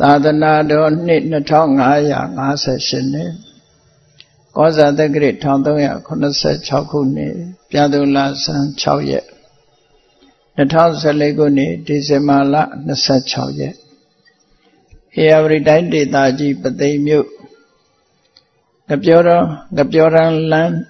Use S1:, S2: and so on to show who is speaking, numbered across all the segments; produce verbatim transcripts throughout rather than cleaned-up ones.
S1: သာသနာတော်နှစ်နှစ်ထောင်ငါးရာငါးဆယ်ရှစ်နှစ်ကောဇာတက္ကရာတစ်ထောင်သုံးရာခုနှစ်ဆယ်ခြောက်ခုနှစ်ပြာသူလဆန်းခြောက်ရက်နှစ်ထောင်ဆယ်လေးခုနှစ်ဒီဇင်ဘာလနှစ်ဆယ်ခြောက်ရက်ဧရာဝတီတိုင်းဒေသကြီးပသိမ်မြို့ငပြောတော်ငပြောရန်လန်း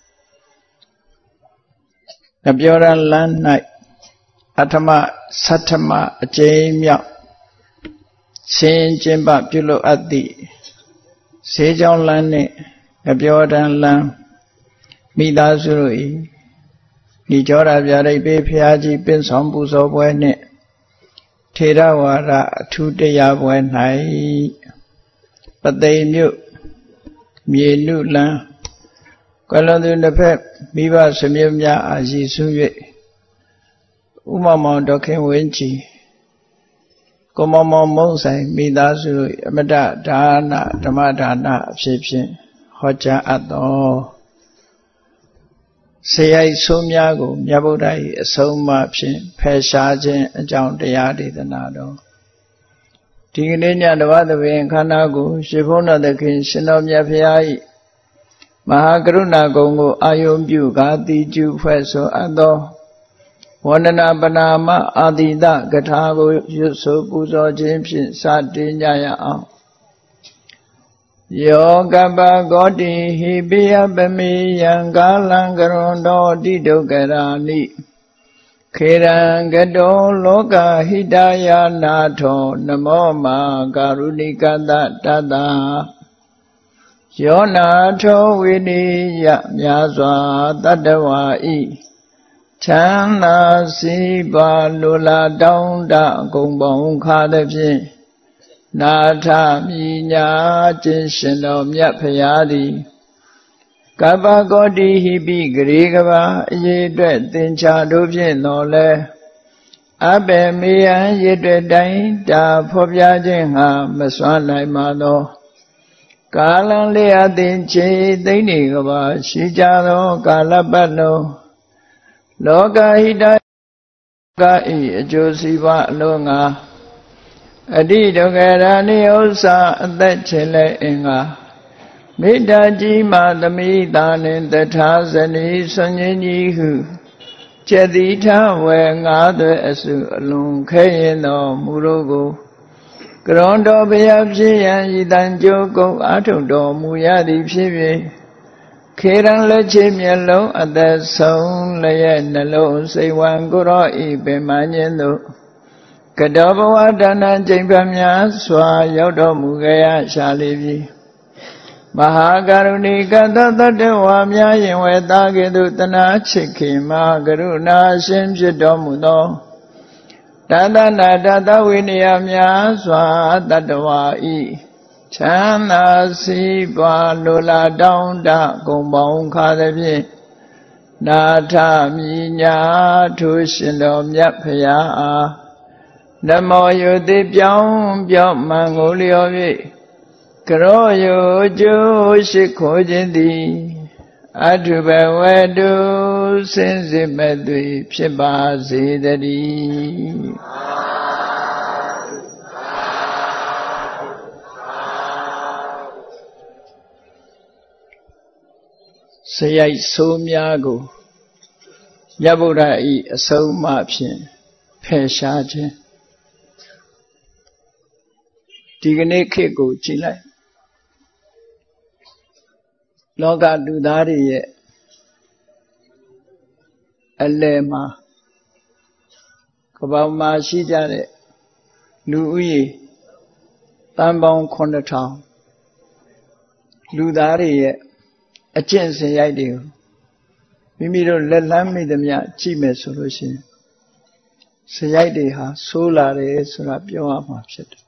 S1: ငပြောရန်လန်း၌အထမဆဋ္ဌမအကျဉ်းမြောက်ဆင်းကျင်းပပြုလုပ်အပ်သည့်ဈေးကြောင်းလမ်းနှင့်ငပြောရန်လန်းမိသားစုတို့၏ဒီကြောရာပြရိတ်ပေးဖျားကြီးပင့်ဆောင်ပူဇော်ပွဲနှင့်ထေရဝါဒအထူးတရားပွဲ၌ပသိမ်မြို့မြေနုလန်းကွယ်လွန်သူတစ်ဖက်မိဘဆွေမျိုးများအားရည်စူး၍ဥမမောင်ဒေါခင်ဝင်းကြီးကိုမောင်မောင်မုံဆိုင်မိသားစုတို့အမတဒါနဓမ္မဒါနအဖြစ်ဖြင့်ဟောကြားအပ်သောဆေရိုက်ဆိုးများကိုမြတ်ဗုဒ္ဓ၏အဆုံးအမဖြင့်ဖယ်ရှားခြင်းအကြောင်းတရားဒေသနာတော်ဒီကနေ့ညတပတ်သဘင်ခန္ဓာကိုရှင်ဘုန်းတော်သခင်ရှင်တော်မြတ်ဖရာ၏မဟာကရုဏာဂုဏ်ကိုအာယုံပြုကာတိကျုဖွဲ့ဆိုအပ်သောဝန္ဒနာပနာမအာတိတကထာကိုရွတ်ဆိုပူဇော်ခြင်းဖြင့်စတင်ကြရအောင်ယောကပ္ပဂောတိဟိပိယပမေယံကာလံကရွန်တော်တိဒုက္ခရာနိခေရံကတောလောကဟိတယာနာထောနမောမာကာရုဏိကတတတယောနာထောဝိနိယမြာစွာတတ္တဝါဤချမ်းသာစီပါလိုလားတောင်းတဂုံပေါင်းခါသည်ဖြင့်နာထမိညာခြင်းရှင်တော်မြတ်ဖရာသည်ကပ္ပဂောတိဟိပိဂရေကဘာအရေအတွက်သင်္ချာတို့ဖြင့်တော်လဲအဘယ်မေယံရေအတွက်တိုင်းတာဖော်ပြခြင်းဟာမစွမ်းနိုင်ပါသောကာလံလေးအသင်ချေသိမ့်နေကဘာရှိကြသောကာလပတ်လုံးလောကဟိတကဤအကျိုးစီးပွားအလုံးငါအတိဒုက္ခရာနိဥ္စာအသက်ချေလဲအင်္ဂါမေတ္တာကြီးမှသမိတာနှင့်တထာဇနီဆွန်ကြီးကြီးဟုကျက်တိထဝဲငါးသွဲအစုအလွန်ခဲရင်တော်မူတို့ကိုကရွန်တော်ဘုရားဖြစ်ရန်ဤတန်ကြိုးကုပ်အာထုတော်မူရသည်ဖြစ်၍ခေရန်လက်ချေမျက်လုံးအသက်ဆုံးလျက်နှလုံးစိတ်ဝံကိုရောဤပင်မညင်းတို့ကတောဘဝဒါနကျင့်ဖတ်များစွာရောက်တော်မူကြရရှာလိပြီမဟာကရုဏီကတတတ္တဝါများယင်ဝေတာကဲ့သို့တနာချစ်ခင်မဟာကရုဏာရှင်ဖြစ်တော်မူသောတသနာတသဝိနည်းများစွာတတ္တဝါဤချမ်းသာစီးပွားလိုလားတောင်းတဂုံပေါင်းခါသည်ဖြင့်နာထမိညာထုရှင်တော်မြတ်ဖရာအားနမောယုတိပြောင်းပြောင်းမှန်ကိုလျော်၍ကရောယုကျိုးရှိခိုးခြင်းသည်အထုဘဝတုစင်စစ်မဲ့သွေဖြစ်ပါစေတည်းစရိုက်ဆိုးများကိုမြတ်ဗုဒ္ဓ၏အဆုံးအမဖြင့်ဖယ်ရှားခြင်းဒီကနေ့ခေတ်ကိုကြည်လိုက်လောကလူသားတွေရဲ့အလယ်မှာကမ္ဘာမှာရှိကြတဲ့လူဦးရေတန်ပေါင်းခုနှစ်ထောင်လူသားတွေရဲ့အကျင့်စရိုက်တွေကိုမိမိတို့လက်လန်းမိသမျှကြည့်မယ်ဆိုလို့ရှိရင်စရိုက်တွေဟာဆိုးလာတယ်ဆိုတာပြောရမှာဖြစ်တယ်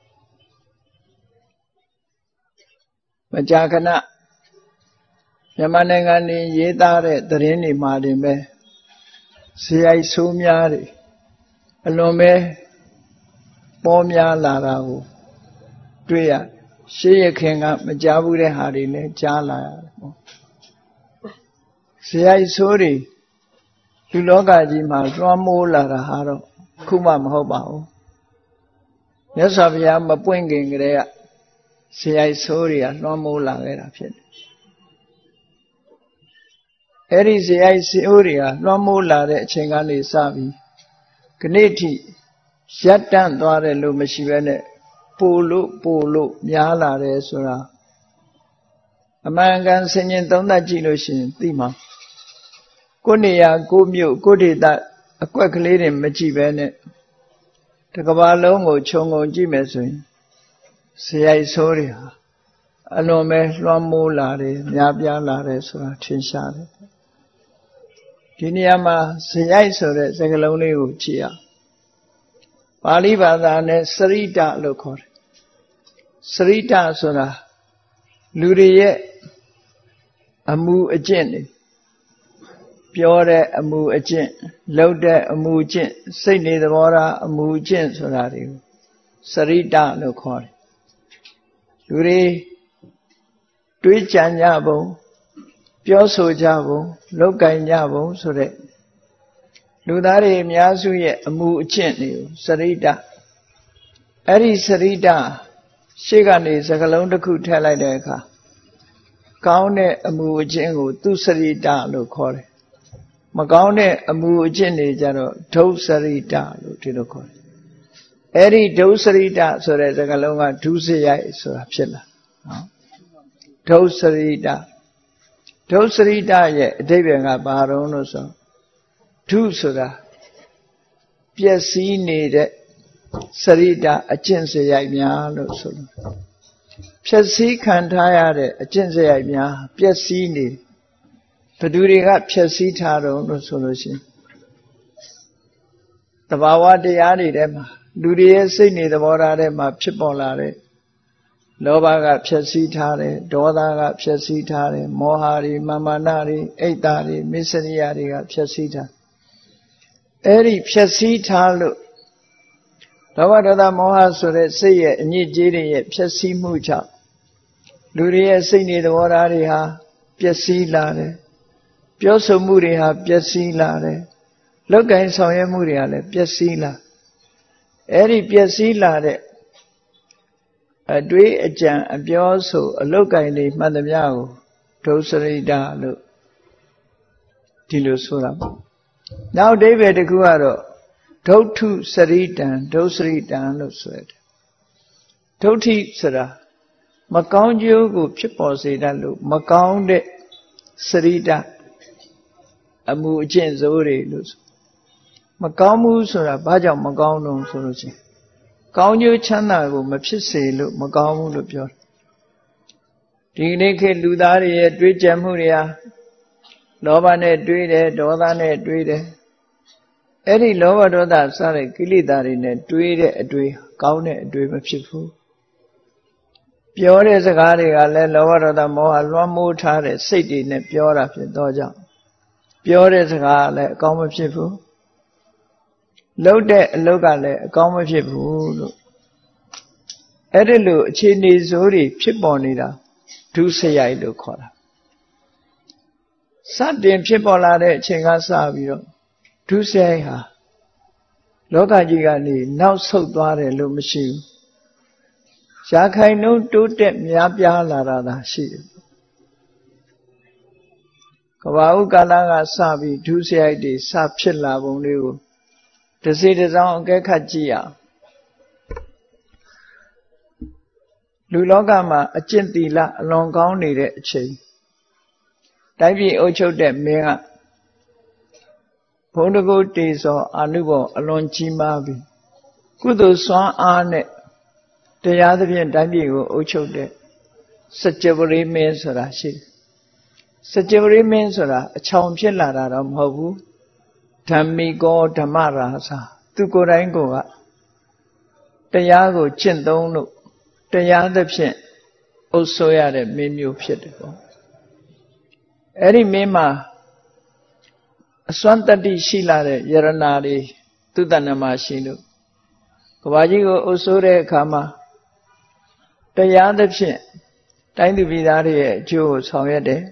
S1: မကြာခဏမြန်မာနိုင်ငံနေရေးသားတဲ့သတင်းတွေမှာတင်ပဲဇေယိုက်ဆိုးများတွေအလွန်ပဲပေါ်များလာတာကိုတွေ့ရရှေးရခင်ကမကြားဘူးတဲ့ဟာတွေလည်းကြားလာရတယ်ပေါ့ဇေယိုက်ဆိုးတွေလူလောကကြီးမှာလွှမ်းမိုးလာတာဟာတော့ခုမှမဟုတ်ပါဘူးမြတ်စွာဘုရားမပွင့်ခင်ကတည်းကဇယိုက်ဆိုးတွေကလွှမ်းမိုးလာခဲ့တာဖြစ်တယ်အဲ့ဒီဇယိုက်ဆိုးတွေကလွှမ်းမိုးလာတဲ့အချိန်ကနေစပြီးခဏိထိရပ်တန့်သွားတယ်လို့မရှိဘဲနဲ့ပို့လို့ပို့လို့များလာတယ်ဆိုတာအမှန်ကန်ဆင်ញင်သုံးသပ်ကြည့်လို့ရှိရင်သိမှာကိုယ်နေရာကိုမြို့ကိုဒေသအကွက်ကလေးတွေမကြည့်ပဲနဲ့တကဘာလုံးကိုခြုံငုံကြည့်မယ်ဆိုရင်ဇယိုက်ဆိုးတွေဟာအလွန်ပဲလွှမ်းမိုးလာတယ်များပြားလာတယ်ဆိုတာထင်ရှားတယ်ဒီနေရာမှာဇယိုက်ဆိုတဲ့စကားလုံးလေးကိုကြည့်ရပါဠိဘာသာနဲ့စရိတလို့ခေါ်တယ်စရိတဆိုတာလူတွေရဲ့အမှုအကျင့်တွေပြောတဲ့အမှုအကျင့်လုပ်တဲ့အမှုအကျင့်စိတ်နေသဘောထားအမှုအကျင့်ဆိုတာတွေကိုစရိတလို့ခေါ်တယ်လူတွေတွေးကြံကြပုံပြောဆိုကြပုံလုပ်ကင်ကြပုံဆိုတဲ့လူသားတွေအများစုရဲ့အမှုအကျင့်တွေကိုစရိတအဲ့ဒီစရိတရှေ့ကနေစကလုံးတစ်ခုထည့်လိုက်တဲ့အခါကောင်းတဲ့အမှုအကျင့်ကိုသူစရိတလို့ခေါ်တယ်မကောင်းတဲ့အမှုအကျင့်တွေကြတော့ဒုစရိတလို့ဒီလိုခေါ်တယ်အဲ့ဒီဒုစရိတဆိုတဲ့စကားလုံးကဒုစရိုက်ဆိုတာဖြစ်လာနော်ဒုစရိတဒုစရိတရဲ့အဓိပ္ပာယ်ကဘာတုံးလို့ဆိုဒုဆိုတာပျက်စီးနေတဲ့စရိတအကျင့်စရိုက်များလို့ဆိုလို့ဖြည့်ဆည်းခံထားရတဲ့အကျင့်စရိုက်များပျက်စီးနေဘယ်သူတွေကဖြည့်ဆည်းထားတော့လို့ဆိုလို့ရှိရင်တဘာဝတရားတွေထဲမှာလူတွေရဲ့စိတ်နေသဘောထားထဲမှာဖြစ်ပေါ်လာတဲ့လောဘကဖြည့်ဆည်းထားတယ်ဒေါသကဖြည့်ဆည်းထားတယ်မောဟတွေမာမာနတွေအိတ်တာတွေမစ္စရိယတွေကဖြည့်ဆည်းထားအဲ့ဒီဖြည့်ဆည်းထားလို့လောဘဒေါသမောဟဆိုတဲ့စိတ်ရဲ့အညစ်အကြေးတွေရဲ့ဖြည့်ဆည်းမှုကြောင့်လူတွေရဲ့စိတ်နေသဘောထားတွေဟာပျက်စီးလာတယ်ပြောဆိုမှုတွေဟာပျက်စီးလာတယ်လုပ်ကိုင်ဆောင်ရွက်မှုတွေကလည်းပျက်စီးလာအဲ့ဒီပျက်စီးလာတဲ့အတွေးအကြံအပြောဆိုအလုပ်ကိုင်တွေမှန်သမျှကိုဒုစရိတလို့ဒီလိုဆိုတာပေါ့နောက်အဓိပ္ပာယ်တစ်ခုကတော့ဒုဋ္ဌုစရိတံဒုစရိတံလို့ဆိုရတယ်ဒုဋ္ဌိဆိုတာမကောင်းကျိုးကိုဖြစ်ပေါ်စေတတ်လို့မကောင်းတဲ့စရိတအမှုအကျင့်စိုးတွေလို့ဆိုမကောင်းမှုဆိုတာဘာကြောင့်မကောင်းတော့ဆိုလို့ရှိရင်ကောင်းကျိုးချမ်းသာကိုမဖြစ်စေလို့မကောင်းဘူးလို့ပြောတယ်ဒီနေ့ခေတ်လူသားတွေရဲ့တွေးကြံမှုတွေဟာလောဘနဲ့တွေးတယ်ဒေါသနဲ့တွေးတယ်အဲ့ဒီလောဘဒေါသစတဲ့ကိလေသာတွေနဲ့တွေးတဲ့အတွေးကောင်းတဲ့အတွေးမဖြစ်ဘူးပြောတဲ့စကားတွေကလည်းလောဘဒေါသမောဟလွှမ်းမိုးထားတဲ့စိတ်တွေနဲ့ပြောတာဖြစ်တော့ကြောင့်ပြောတဲ့စကားကလည်းအကောင်းမဖြစ်ဘူးလုပ်တဲ့အလုပ်ကလည်းအကောင်းမဖြစ်ဘူးလို့အဲ့ဒီလိုအခြေအနေဆိုးတွေဖြစ်ပေါ်နေတာဒုစရိုက်လို့ခေါ်တာစတင်ဖြစ်ပေါ်လာတဲ့အချိန်ကစပြီးတော့ဒုစရိုက်ဟာလောကကြီးကနေနောက်ဆုတ်သွားတယ်လို့မရှိဘူးရာခိုင်နှုန်းတိုးတက်များပြားလာတာသာရှိတယ်ကဘာဥကာလကစပြီးဒုစရိုက်တွေစဖြစ်လာပုံလေးကိုတစ်စီတစ်စောင်းအကဲခတ်ကြည့်ရလူလောကမှာအကျင့်သီလအလွန်ကောင်းနေတဲ့အချိန်တိုင်းပြည်အုပ်ချုပ်တဲ့မင်းကဘုံတကုတ်တေဇောအာနုဘောအလွန်ကြီးမားပြီးကုသိုလ်စွမ်းအားနဲ့တရားသဖြင့်တိုင်းပြည်ကိုအုပ်ချုပ်တဲ့စัจ java ရိမင်းဆိုတာရှိတယ်စัจ java ရိမင်းဆိုတာအချောင်ဖြစ်လာတာတော့မဟုတ်ဘူးဓမ္မိကောဓမ္မရာသာသူကိုယ်တိုင်ကိုကတရားကိုကျင့်သုံးလို့တရားသဖြင့်အုပ်ဆိုးရတဲ့မင်းမျိုးဖြစ်တယ်ပေါ့အဲ့ဒီမင်းမှာအစွမ်းတတ္တိရှိလာတဲ့ယရနာတွေသူတဏ္ဍမှာရှိလို့ကဘာကြီးကိုအုပ်ဆိုးတဲ့အခါမှာတရားသဖြင့်တိုင်းသူပြည်သားတွေရဲ့အကျိုးကိုဆောင်ရွက်တယ်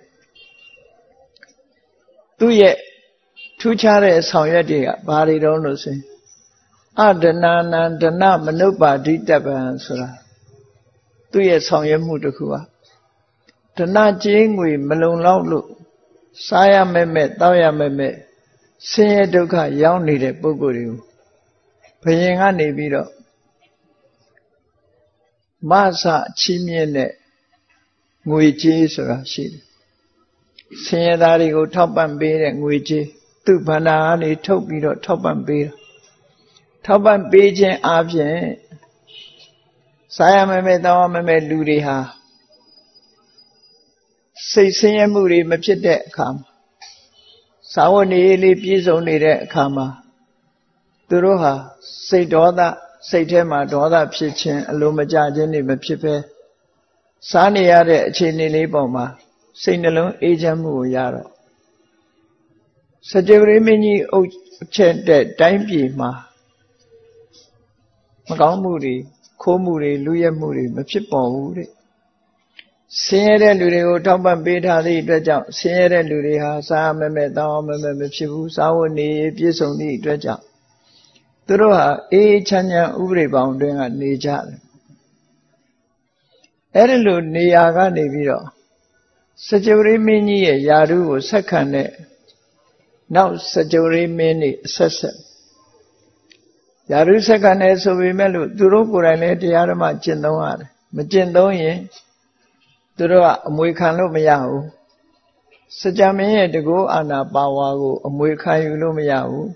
S1: သူ့ရဲ့ထူးခြားတဲ့ဆောင်ရွက်တွေကဘာတွေတုံးလို့ဆိုရင် Adana Dana Manupa Ditaban Sura. Two years on your Mutukua. Dana Jing we Malone Lout Saya Meme, Taya Meme, Senya Duka, young needed Boguru. Paying a Nebido Masa Chimiene Nguichi Sura Shid. Senya Dari go top and beer and Nguichi. Tu Panani Topido top and beer. Top and Beijing Absent Saya Meme, Tawa Meme Ludiha. Say Senya Muri Machete come. Sawani Eli Piso needed Kama. Duroha, say daughter, say Tema, daughter pitching, Alumaja Jenny Mapipe. Sani Yade Chini Liboma, say Nalon Ajamu Yaro. Sajari Mini Ochen dead, Dime Ma Magamuri, Komuri, Luya Muri, Mapipo Muri. Sierra Lurio, Tomba Beta, the Dredger, Sierra Luria, Sam Medam, Mapibu, Sawani, Pisoni, Dredger. Duroha, A Chanya Uri bounding at Nijar. Erelu Niaga Neviro. Sajuri Mini, Yaru, second. Now Sajuri Mini, Sessa. Yaru second, so we melu, Durupura, the Yarama Chindoar, Machindoye. Dura, Muikano Miao. Sajame to go Anna Bawago, Muikayu Miao.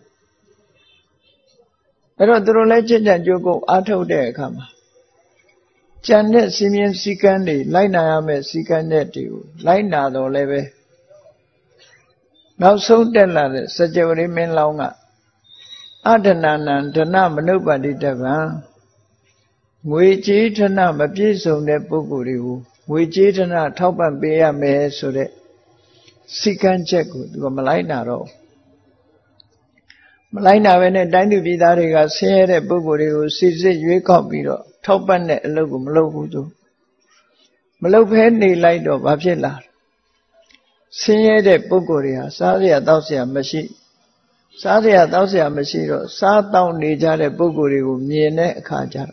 S1: Pero Duro legend and you go out of there come. Janet Simeon Sikandi, Lina Sikaneti, Lina do leve. Now so tell us, such a remain longer. Adana, Dana, nobody devan. We cheat and a piece of the Buguru. We cheat and a top and be a mess so that Sikan check with Malina row. Malina when a dine be that he got said a Buguru, sees it, you copy, top and a logo, Malogudu. Malop Henry light of Abjela. Senior de Buguria, Sadia Dausia Machine. Sadia Dausia Machine, sat down Nija de Buguru, Miene Kajar.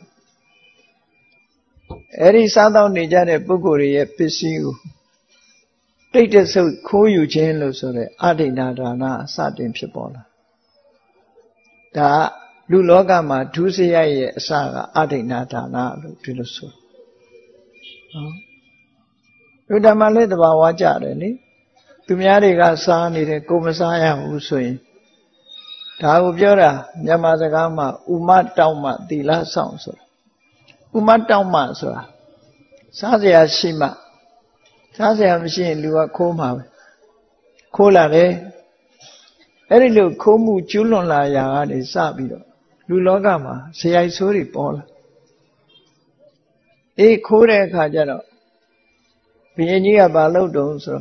S1: Eri sat down Nija de Buguri, Pisiu. Take the so cool you chain Lusore, Adina Dana, Satin Pipola. Da Lulogama, Tusia Saga, Adina Dana, Lutuso. Udamale the Bawajarani. Tumiariga Sani, the Kumasaya Usui. Taubjora, Yamadagama, Umat Tauma, the last song. Umat Tauma, sir. Sazia Shima. Sazia machine, Lua Koma. Kola, eh? Very little Komu Chulon La Yagani Sabio. Lulogama, say I saw it, Paul. E Kore Kajano. Pienia Balo don't so.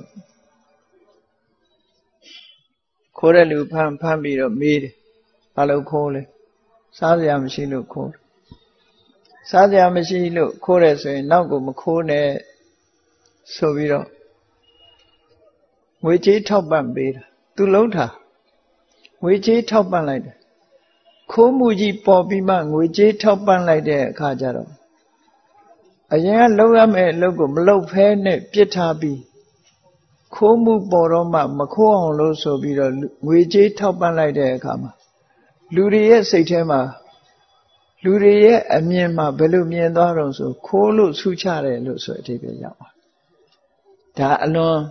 S1: Korelu Pam Pambiro made Palo Kole. Sadia machine look cold. Sadia machine look Kore so now go Macone Soviro. Which a top band bait. To Lota. Which a top band like that. Komuji Poppy Man, which a top band like that, Kajaro. A young Logam logo, Mlo Pene, Pietabi. Komu Boroma, Mako Loso Biro, Wiji Topan like the Kama. Luria Satema Luria, Amiema, Belumian Doronso, Kolo Suchare, Luso Tibia. Da alone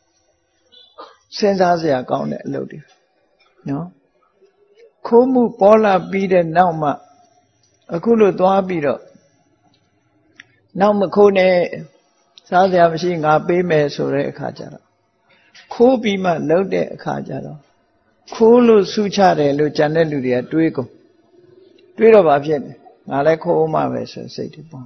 S1: sends us a gone at Lodi. No? Komu Pola Bida Nauma, Akulu Dwabiro. Now Makone. Sadia machine are payme sore Kajara. Ko bima loaded Kajara. Kulu suchare lucane ludia duigo. Duid of Abjen, Aleko Maves, say to Bon.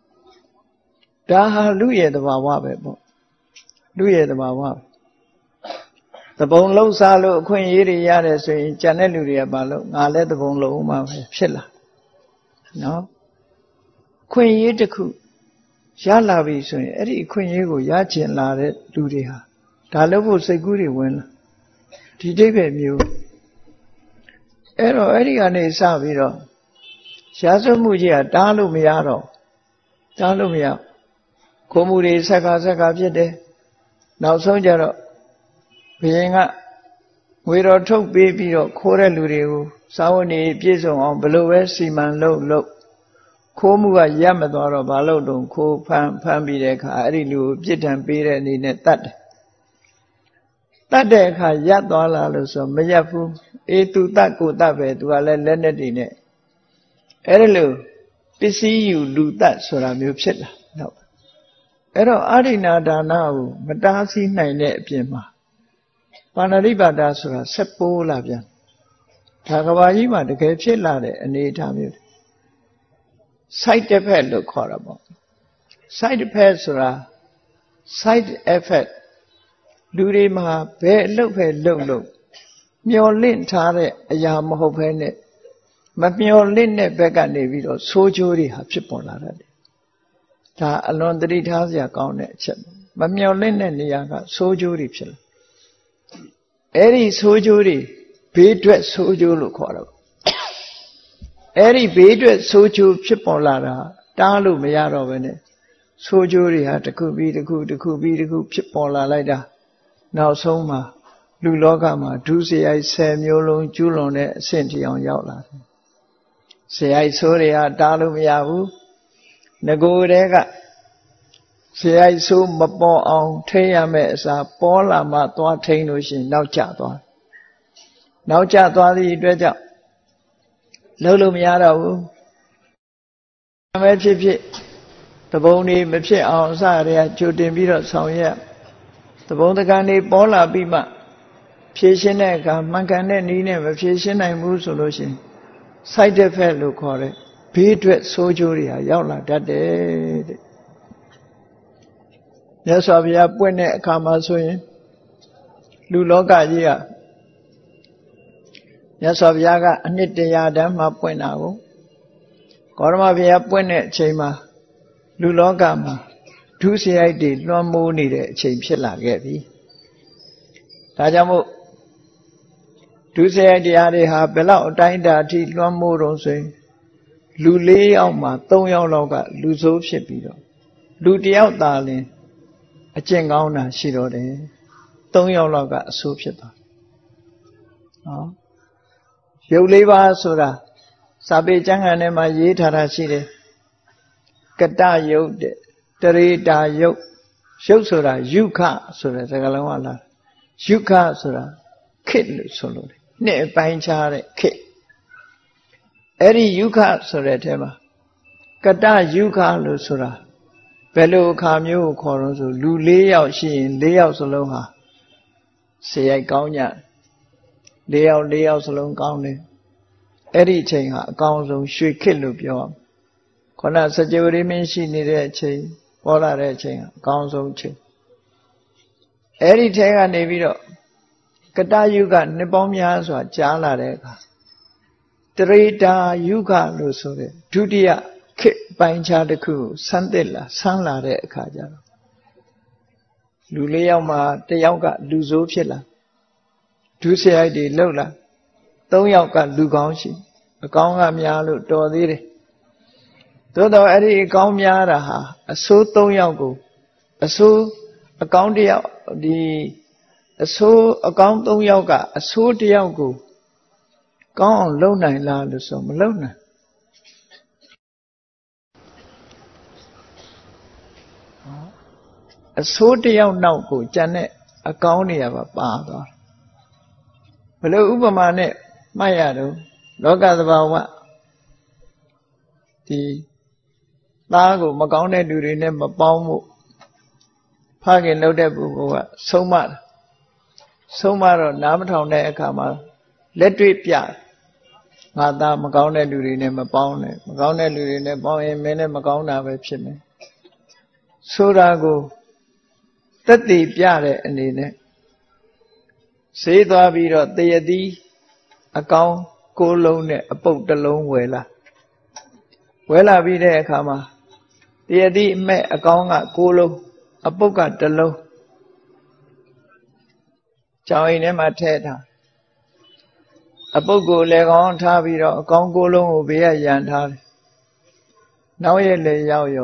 S1: Daha Luye the Wawabe. Luye the Wawa. The bone low salo, Queen Yiri Yare, saying Janeluria Balo, I let the bone low ma Shilla. No? Queen Yitaku. Yalavi so any queen ego yachin lare dudiha. Talevo seguri win. T J Mew. Ero Eriane Saviro. ရှားစွမှုကြီးကတားလို့မရတော့တားလို့မရခိုးမှုတွေဆက်ကဆက်ကဖြစ်တယ်နောက်ဆုံးကြတော့ဘုရင်ကငွေတော်ထုတ်ပေးပြီးတော့ခိုးတဲ့လူတွေကိုစာဝတ်နေပြည့်စုံအောင်ဘယ်လိုပဲစီမံလုပ်လုပ်ခိုးမှုကရပ်မသွားတော့ဘာလို့တုံခိုးဖမ်းဖမ်းပြီးတဲ့အခါအဲ့ဒီလူကိုပြစ်ဒဏ်ပေးတဲ့အနေနဲ့တတ်တယ်တတ်တဲ့အခါရပ်သွားလာလို့ဆိုမရပ်ဘူးအေးသူတတ်ကိုတတ်ပဲသူကလည်းလက်နဲ့တည်နဲ့အဲ့ဒါလို့ပစ္စည်းယူလူတတ်ဆိုတာမျိုးဖြစ်လာတော့အဲ့တော့အာရိဏဒါနကိုမတားဆီးနိုင်တဲ့အပြင်မှာပါဏာတိပါဒဆိုတာဆက်ပိုးလာပြန်ဒါကဘာကြီးမှာတကယ်ဖြစ်လာတဲ့အနေအထားမျိုး side effect လို့ခေါ်တာပေါ့ side effect ဆိုတာ side effect လူတွေမှာဘယ်အလုပ်ပဲလုပ်လို့မျောလင့်ထားတဲ့အရာမဟုတ်ဘဲနဲ့မမျောလင့်တဲ့ဘက်ကနေပြီးတော့ဆိုးကျိုးတွေဟာဖြစ်ပေါ်လာတယ်ဒါအလွန်သတိထားစရာကောင်းတဲ့အချက်မမျောလင့်တဲ့နေရာကဆိုးကျိုးတွေဖြစ်လာအဲ့ဒီဆိုးကျိုးတွေဘေးထွက်ဆိုးကျိုးလို့ခေါ်တာအဲ့ဒီဘေးထွက်ဆိုးကျိုးဖြစ်ပေါ်လာတာတားလို့မရတော့ဘဲနဲ့ဆိုးကျိုးတွေဟာတစ်ခုပြီးတစ်ခုတစ်ခုပြီးတစ်ခုဖြစ်ပေါ်လာလိုက်တာနောက်ဆုံးမှာလူလောကမှာဒုစရိုက်ဆယ်မျိုးလုံးကျူးလွန်တဲ့အဆင့်ထိအောင်ရောက်လာတယ်။စရိုက်ဆိုးတွေကတားလို့မရဘူး။ငကိုယ်တည်းကစရိုက်ဆိုးမပေါ်အောင်ထိရမယ့်အစားပေါ်လာမှသွားထိန်လို့ရှိရင်နောက်ကျသွား။နောက်ကျသွားသည့်အတွက်ကြောင့်လှုပ်လို့မရတော့ဘူး။အမဲဖြစ်ဖြစ်တပုံတွေမဖြစ်အောင်အစရေကကြိုတင်ပြီးတော့ဆောင်ရွက်တပုံတကန်တွေပေါ်လာပြီးမှဖြည့်ရှင်းတဲ့အခါမှန်ကန်တဲ့နည်းနဲ့မဖြည့်ရှင်းနိုင်ဘူးဆိုလို့ရှိရင် side effect လို့ခေါ်တဲ့ဘေးထွက်ဆိုးကျိုးတွေဟာရောက်လာတတ်တယ်တဲ့မြတ်စွာဘုရားပွင့်တဲ့အခါမှာဆိုရင်လူလောကကြီးကမြတ်စွာဘုရားကအနှစ်တရာတန်းမှပွင့်တာကိုဂေါရမဘုရားပွင့်တဲ့အချိန်မှာလူလောကမှာဒုစရိုက်တွေလွှမ်းမိုးနေတဲ့အချိန်ဖြစ်လာခဲ့ပြီဒါကြောင့်မို့ဒုစရိုက်တရားတွေဟာဘယ်လောက်အတိုင်းအတာအထိလွှမ်းမိုးတော့ဆိုရင်လူလေးယောက်မှာသုံးယောက်လောက်ကလူဆိုးဖြစ်ပြီးတော့လူတစ်ယောက်သာလင်အကျင့်ကောင်းတာရှိတော့တယ်သုံးယောက်လောက်ကအဆိုးဖြစ်သွားနော်ရုပ်လေးပါးဆိုတာစာပေကျမ်းဂန်ထဲမှာရေးထားတာရှိတယ်ကတယုတ်တဲ့တရေတာယုတ်ရုပ်ဆိုတာယုခဆိုတဲ့စကားလုံးကလာယုခဆိုတာခစ်လို့ဆိုလို့နှစ်အပိုင်းခြားတဲ့ခစ်အဲ့ဒီယုခဆိုတဲ့အဲမှာကတယုခလို့ဆိုတာဘယ်လိုအခါမျိုးကိုခေါ်လို့ဆိုလူ၄ယောက်ရှိရင်၄ယောက်စလုံးဟာစရိုက်ကောင်းကြ၄ယောက်၄ယောက်စလုံးကောင်းတယ်အဲ့ဒီအချိန်ဟာအကောင်းဆုံးရွှေခစ်လို့ပြောအောင်ခொနစကြဝဠာမင်းရှိနေတဲ့အချိန်ပေါ်လာတဲ့အချိန်ဟာအကောင်းဆုံးချိန်အဲ့ဒီထဲကနေပြီးတော့ကတယုကနှစ်ပေါင်းများစွာကြားလာတဲ့အခါတရေတာယုကလို့ဆိုတဲ့ဒုတိယခေတ်ပိုင်းခြားတစ်ခုကိုဆန်းသစ်လာဆန်းလာတဲ့အခါကျတော့လူလေးယောက်မှာတစ်ယောက်ကလူဆိုးဖြစ်လာဒုစရိုက်တွေလှုပ်လာသုံးယောက်ကလူကောင်းရှိအကောင်းကများလို့တော်သေးတယ်သို့တော့အဲ့ဒီအကောင်းများတာဟာအဆိုးသုံးယောက်ကိုအဆိုးအကောင်းတစ်ယောက်ဒီအဆိုးအကောင်းသုံးယောက်ကအဆိုးတစ်ယောက်ကိုကောင်းအောင်လုပ်နိုင်လားလို့ဆိုမလုပ်နိုင်အဆိုးတစ်ယောက်နောက်ကိုကြံတဲ့အကောင်းတွေကပါပါသွားဘယ်လိုဥပမာနဲ့မှတ်ရတော့လောကသဘာဝဒီသားကိုမကောင်းတဲ့လူတွေနဲ့မပေါင်းဖို့ဖခင်လုပ်တဲ့ပုဂ္ဂိုလ်ကဆုံးမတယ်ဆုံးမတော့နားမထောင်တဲ့အခါမှာလက်တွေ့ပြငါသားမကောင်းတဲ့လူတွေနဲ့မပေါင်းနဲ့မကောင်းတဲ့လူတွေနဲ့ပေါင်းရင်မင်းနဲ့မကောင်းတာပဲဖြစ်မယ်ဆိုတာကိုသက်သေပြတဲ့အနေနဲ့ဆေးသွားပြီးတော့တရတိအကောင်းကိုးလုံးနဲ့အပုတ်တစ်လုံးဝယ်လာဝယ်လာပြီးတဲ့အခါမှာတရတိအမဲ့အကောင်းကကိုးလုံးအပုတ်ကတစ်လုံးကြောင်အိမ်ထဲမှာထည့်ထားအပုဂ္ဂိုလ်လည်းကောင်းထားပြီးတော့အကောင်းကိုလုံးကိုဘေးကရန်ထားတယ်နောက်ရဲ့လေရောက်ရော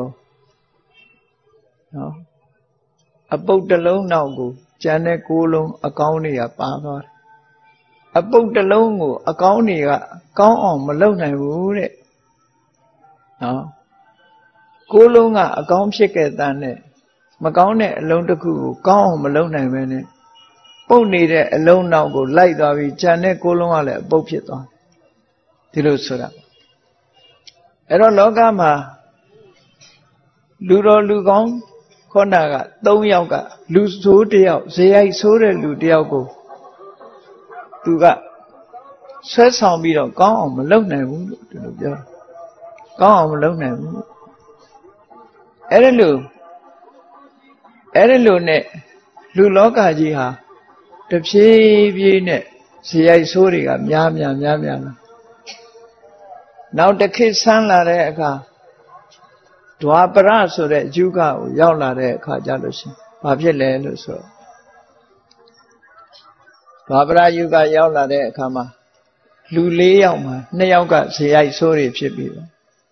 S1: နော်အပုတ်တစ်လုံးနောက်ကိုကျန်တဲ့ကိုလုံးအကောင်းတွေကပါသွားတယ်အပုတ်တစ်လုံးကိုအကောင်းတွေကကောင်းအောင်မလုပ်နိုင်ဘူးတဲ့နော်ကိုလုံးကအကောင်းဖြစ်ခဲ့တဲ့နဲ့မကောင်းတဲ့အလုံးတစ်ခုကိုကောင်းအောင်မလုပ်နိုင်ပဲနဲ့ပုတ်နေတဲ့အလုံးနောက်ကိုလိုက်သွားပြီးကျန်တဲ့ကိုလုံးကလည်းအပုတ်ဖြစ်သွားတယ်ဒီလိုဆိုတာအဲ့တော့လောကမှာလူတော်လူကောင်းခေါဏကသုံးယောက်ကလူဆိုးတယောက်ဇေယိုက်ဆိုးတဲ့လူတယောက်ကိုသူကဆွဲဆောင်ပြီးတော့ကောင်းအောင်မလုပ်နိုင်ဘူးလို့ဒီလိုပြောကောင်းအောင်မလုပ်နိုင်ဘူးအဲ့ဒါလို့အဲ့ဒါလို့နဲ့လူလောကကြီးဟာတဖြည်းဖြည်းနဲ့ဇေယိုက်ဆိုးတွေကများများများများလာနောက်တစ်ခေတ်ဆန်းလာတဲ့အခါဒွါပရဆိုတဲ့ယူကကိုရောက်လာတဲ့အခါကြလို့ရှိရင်ဘာဖြစ်လဲလို့ဆိုဒွါပရယူကရောက်လာတဲ့အခါမှာလူလေးယောက်မှာနှစ်ယောက်ကဇေယိုက်ဆိုးတွေဖြစ်ပြီးတော့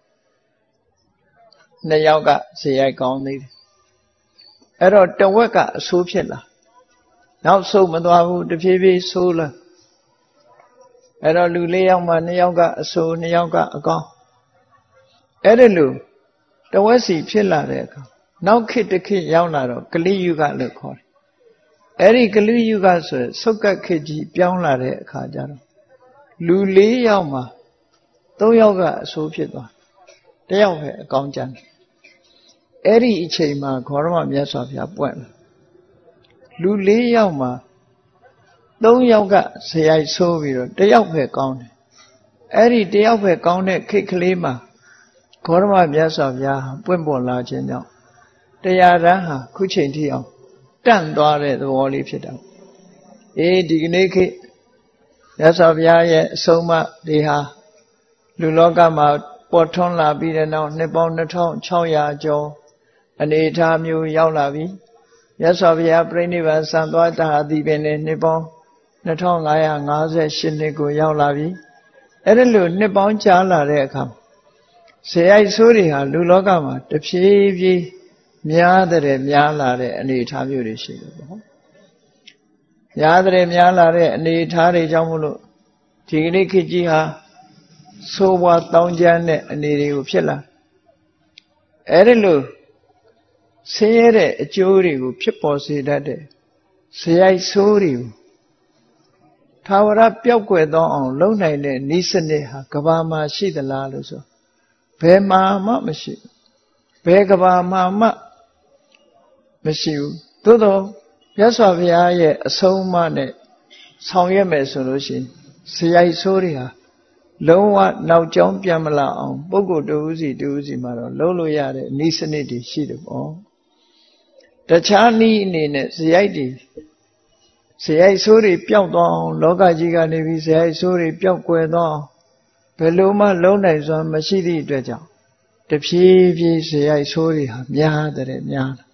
S1: နှစ်ယောက်ကဇေယိုက်ကောင်းသေးတယ်အဲ့တော့တဝက်ကအဆိုးဖြစ်လာနောက်ဆုံးမသွားဘူးတဖြည်းဖြည်းဆိုးလာအဲ့တော့လူလေးယောက်မှာနှစ်ယောက်ကအဆိုးနှစ်ယောက်ကအကောင်းအဲ့ဒါလို့တဝက်စီဖြစ်လာတဲ့အခါနောက်ခေတ်တစ်ခေတ်ရောက်လာတော့ကလိယုဂလို့ခေါ်တယ်အဲ့ဒီကလိယုဂဆိုရင်ဆုတ်ကတ်ခေတ်ကြီးပြောင်းလာတဲ့အခါကျတော့လူလေးယောက်မှာသုံးယောက်ကအဆိုးဖြစ်သွားတယောက်ပဲအကောင်းကျန်အဲ့ဒီအချိန်မှာခေါရမမြတ်စွာဘုရားပွင့်လာလူလေးယောက်မှာသုံးယောက်ကဇေယိုက်ဆိုးပြီးတော့တယောက်ပဲကောင်းတယ်အဲ့ဒီတယောက်ပဲကောင်းတဲ့ခေတ်ကလေးမှာခေါရမမြတ်စွာဘုရားပွင့်ပေါ်လာခြင်းကြောင့်တရားရန်ဟာခုချိန်ထိအောင်တန့်သွားတဲ့သဘောလေးဖြစ်တာအေးဒီကနေ့ခေတ်မြတ်စွာဘုရားရဲ့အဆုံးအမတွေဟာလူလောကမှာပေါ်ထွန်းလာပြီးတဲ့နောက်နှစ်ပေါင်းနှစ်ထောင်ခြောက်ရာကျော်အနေအထားမျိုးရောက်လာပြီမြတ်စွာဘုရားပြိဋိဘံစံသွားတာသည်ပင်လည်းနှစ်ပေါင်းနှစ်ထောင်ငါးရာငါးဆယ်ရှစ်နှစ်ကိုရောက်လာပြီအဲ့ဒါလို့နှစ်ပေါင်းကြာလာတဲ့အခါဇေယိုက်ဆိုးတွေဟာလူလောကမှာတဖြည်းဖြည်းများတဲ့များလာတဲ့အနေအထားမျိုးတွေရှိတယ်ပေါ့များတဲ့များလာတဲ့အနေအထားတွေကြောင့်မို့လို့ဒီကနေ့ခေတ်ကြီးဟာဆိုးဝါးတောင်းကျမ်းတဲ့အနေတွေကိုဖြစ်လာအဲ့ဒါလို့ဆင်းရဲတဲ့အကျိုးတွေကိုဖြစ်ပေါ်စေတတ်တဲ့ဇေယိုက်ဆိုးတွေကိုသာဝရပျောက်ကွယ်သောအောင်လုပ်နိုင်တဲ့ဤစနစ်ဟာကဘာမှာရှိသလားလို့ဆိုဘယ်မှာမှမရှိဘယ်ကဘာမှာမှမရှိဘူးသို့တော့မြတ်စွာဘုရားရဲ့အဆုံးအမနဲ့ဆောင်ရွက်မယ်ဆိုလို့ရှိရင်ဇေယိုက်ဆိုးတွေဟာလုံးဝနောက်ကျောင်းပြန်မလာအောင်ပုဂ္ဂိုလ်တဦးစီတဦးစီမှာတော့လုံးလို့ရတဲ့ဤစနစ်တွေရှိတယ်ပေါ့တခြားနည်းအနေနဲ့ဇေယိုက်တွေဇေယိုက်ဆိုးတွေပျောက်သွားအောင်လောကကြီးကနေပြီးဇေယိုက်ဆိုးတွေပျောက်ကွယ်သွားအောင်ဘယ်လိုမှလုံးနိုင်စွာမရှိသည့်အတွက်ကြောင့်တဖြည်းဖြည်းဇေယိုက်ဆိုးတွေဟာများတဲ့များတာ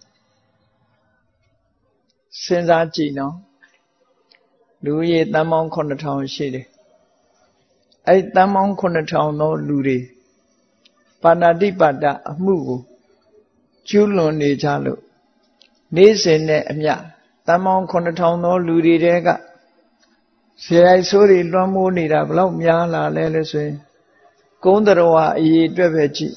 S1: စဉ်းစားကြည့်နော်လူကြီးတန်ပေါင်းခုနှစ်ထောင်ရှိတယ်အဲ့တန်ပေါင်းခုနှစ်ထောင်သောလူတွေပါဏာတိပါဒအမှုကိုကျူးလွန်နေကြလို့နေ့စဉ်နဲ့အမျှတန်ပေါင်းခုနှစ်ထောင်သောလူတွေတဲကဇေယိုက်ဆိုးတွေလွှမ်းမိုးနေတာဘယ်လောက်များလာလဲလို့ဆိုရင်ကုန်းတော်ဝါအရေးအတွက်ပဲကြည့်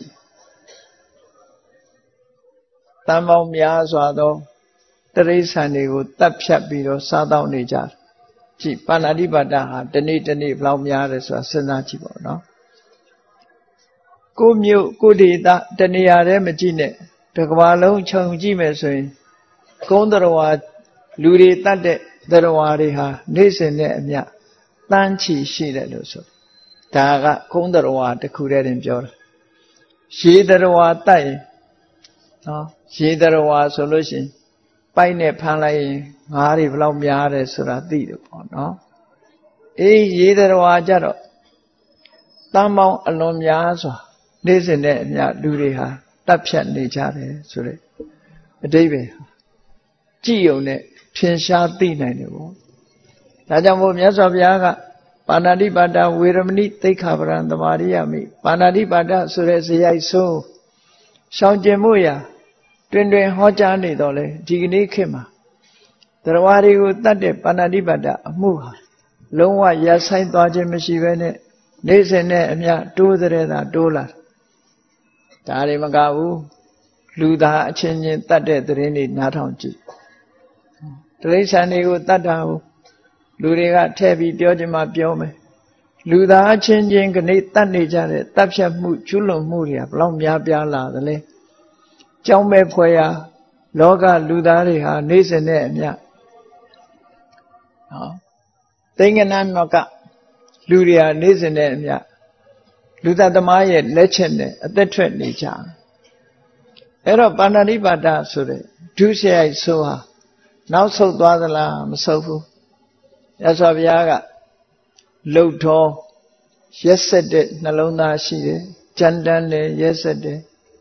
S1: တန်ပေါင်းများစွာသောတရိစ္ဆာန်တွေကိုတတ်ဖြတ်ပြီးတော့စားတောင်းနေကြတယ်ကြည့်ပါဏာတိပါဒဟာတနေ့တနေ့ဘယ်လောက်များတယ်ဆိုတာစဉ်းစားကြည့်ပါဦးနော်ကိုမျိုးကိုဒေသတနေရာတည်းမကြည့်နဲ့တစ်ကမ္ဘာလုံးခြုံကြည့်မယ်ဆိုရင်ကုန်းတော်ဝါလူတွေတတ်တဲ့တော်ဝါတွေဟာနေ့စဉ်နဲ့အမျှတန်းချီရှိတယ်လို့ဆိုဒါကကုန်းတော်ဝါတစ်ခုတည်းတင်ပြောတာရေတော်ဝါတတ်ရင်နော်ရေတော်ဝါဆိုလို့ရှိရင်ပိုက်နဲ့ဖမ်းလိုက်ရင်ငါးတွေဘယ်လောက်များတယ်ဆိုတာသိတယ်ပေါ့နော်အေးရေတော်ဝါကြတော့တန်ပေါင်းအလွန်များစွာနေ့စဉ်နဲ့အမျှလူတွေဟာတပ်ဖြတ်နေကြတယ်ဆိုတဲ့အဓိပ္ပာယ်ကြည့်ုံနဲ့ထင်ရှားသိနိုင်တယ်ပေါ့ဒါကြောင့်မို့မြတ်စွာဘုရားကပါဏာတိပါဒဝေရမဏိသိက္ခာပရံသမာရိယမိပါဏာတိပါဒဆိုတဲ့ဇယိုက်ဆိုးရှောင်ကျင်မှုရာတွင်တွင်ဟောကြားနေတော့လေဒီကနေ့ခေတ်မှာတရားဝါတွေကိုတတ်တဲ့ပါဏာတိပါဒအမှုဟာလုံးဝရပ်ဆိုင်သွားခြင်းမရှိဘဲနဲ့နေ့စဉ်နဲ့အမျှတိုးတဲ့သာတိုးလာဒါတွေမကဘူးလူသားအချင်းချင်းတတ်တဲ့သတင်းတွေနားထောင်ကြည့်တိရစ္ဆာန်တွေကိုတတ်တာကိုလူတွေကထည့်ပြီးပြောချင်မှပြောမယ်လူသားအချင်းချင်းကနေတတ်နေကြတဲ့တတ်ဖြတ်မှုကျွလွန်မှုတွေကဘလောက်များပြားလာသလဲကြောင်းမဲ့ဖွယ်ရာလောကလူသားတွေဟာနေ့စဉ်နဲ့အမျှနော်သိင်္ဂနာနောကလူတွေဟာနေ့စဉ်နဲ့အမျှလူသားသမားရဲ့လက်ချက်နဲ့အသက်ထွက်နေကြအဲ့တော့ပါဏာတိပါဒဆိုတဲ့ဒုစရိုက်ဆိုဟာနောက်ဆုတ်သွားသလားမဆုတ်ဘူးရသော်ဘုရားကလှုပ်ထောရက်ဆက်တဲ့နှလုံးသားရှိတယ်ကြမ်းတမ်းတယ်ရက်ဆက်တယ်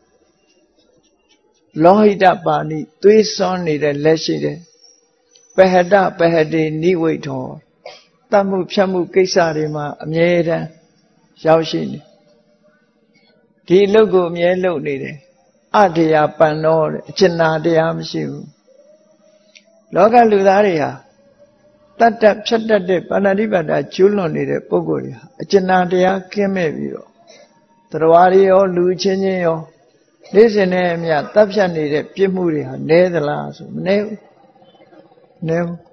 S1: လောဟိတပါဏိသွေးစွန်းနေတဲ့လက်ရှိတယ်ပဟတပဟတိနိဝိထောတတ်မှုဖြတ်မှုကိစ္စတွေမှာအမြဲတမ်းရောက်ရှိနေဒီအလုပ်ကိုအမြဲလုပ်နေတယ်အတ္တရာပန်တော့တဲ့အကျဉ်းနာတရားမရှိဘူးလောကလူသားတွေဟာတတ်တတ်ဖြတ်တတ်တဲ့ပါဏာတိပါဒကျူးလွန်နေတဲ့ပုဂ္ဂိုလ်တွေဟာအကျဉ်းနာတရားကင်းမဲ့ပြီးတော့တရားတွေရောလူချင်းချင်းရောနေ့စဉ်နဲ့အမျှတပ်ဖြတ်နေတဲ့ပြစ်မှုတွေဟာနည်းသလားဆိုမနည်းဘူးနည်းဘူး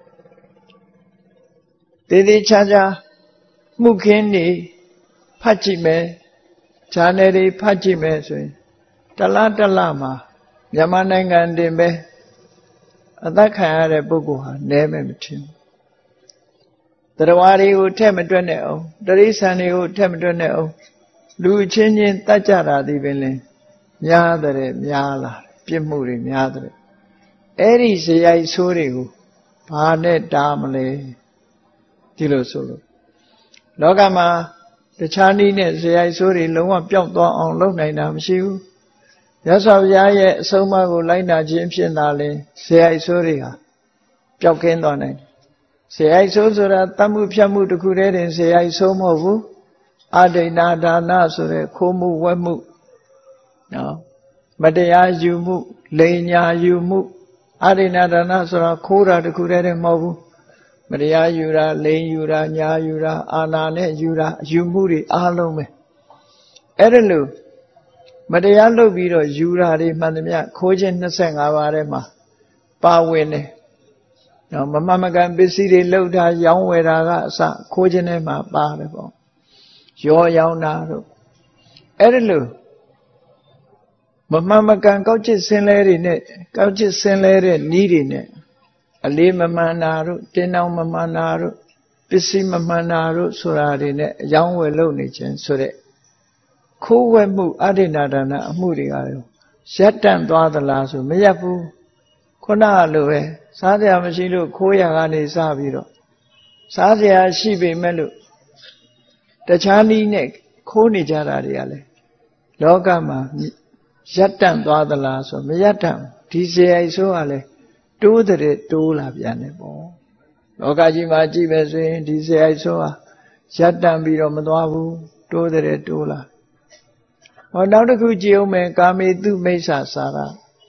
S1: တည်တည်ချာချာမှုခင်းနေဖတ်ကြည့်မယ်ဈာနယ်တွေဖတ်ကြည့်မယ်ဆိုရင်တလားတလားမှာမြန်မာနိုင်ငံတင်ပဲအသက်ခံရတဲ့ပုဂ္ဂိုလ်ဟာနည်းမယ်မထင်ဘူးတရားတွေကိုထက်မတွက်နဲ့အောင်တရိษံတွေကိုထက်မတွက်နဲ့အောင်လူချင်းချင်းတတ်ကြတာဒီပင်လင်များတဲ့များလာပြစ်မှုတွေများတဲ့အဲ့ဒီဇယိုက်ဆိုးတွေကိုဘာနဲ့တားမလဲဒီလိုဆိုလို့လောကမှာတခြားနည်းနဲ့ဇယိုက်ဆိုးတွေလုံးဝပျောက်သွားအောင်လုပ်နိုင်တာမရှိဘူးရသော်ဘုရားရဲ့အဆုံးအမကိုလိုက်နာခြင်းဖြင့်သာလျှင်ဇယိုက်ဆိုးတွေဟာပျောက်ကင်းသွားနိုင်တယ်ဇယိုက်ဆိုးဆိုတာတတ်မှုဖြတ်မှုတစ်ခုတည်းတင်ဇယိုက်ဆိုးမဟုတ်ဘူးအဒိဏဒါနဆိုတဲ့ခိုးမှုဝက်မှုနော်မတရားယူမှုလိန်ညာယူမှုအဒိဏဒါနဆိုတာခိုးတာတစ်ခုတည်းတင်မဟုတ်ဘူးမတရားယူတာလိန်ယူတာညာယူတာအာဏာနဲ့ယူတာယူမှုတွေအားလုံးပဲအဲ့ဒါလို့မတရားလုပ်ပြီးတော့ယူတာတွေမှန်သမျှခိုးခြင်းနှစ်ဆယ့်ငါးပါးထဲမှာပါဝင်တယ်နော်မမမကန်ပစ္စည်းတွေလှုပ်တာရောင်းဝယ်တာကအစခိုးခြင်းထဲမှာပါတယ်ပေါ့ရောရောင်းတာတို့အဲ့ဒါလို့မမမကန်ကောက်ချစ်စင်လဲတွေနဲ့ကောက်ချစ်စင်လဲတဲ့နီးတွေနဲ့အလေးမမှန်တာတို့တင်းအောင်မမှန်တာတို့ပစ္စည်းမမှန်တာတို့ဆိုတာတွေနဲ့အယောင်းဝယ်လုပ်နေခြင်းဆိုတဲ့ခိုးဝဲမှုအဋ္ဌိနာဒါနအမှုတွေကရောရပ်တန့်သွားသလားဆိုမရပ်ဘူးခုနကလိုပဲစားစရာမရှိလို့ခိုးရကနေစပြီးတော့စားစရာရှိပေမဲ့လို့တခြားနည်းနဲ့ခိုးနေကြတာတွေကလည်းလောကမှာရပ်တန့်သွားသလားဆိုမရပ်တန့်ဒီဇယိုက်ဆိုးကလည်းတိုးတဲ့တိုးလာပြန်တယ်ပေါ့လောကကြီးမှာကြည့်ပဲဆိုရင်ဒီဇယိုက်ဆိုးဟာရပ်တန့်ပြီးတော့မသွားဘူးတိုးတဲ့တိုးလာဟောနောက်တစ်ခုကြည့်အောင်မယ်ကာမေတုမိစ္ဆာစာရ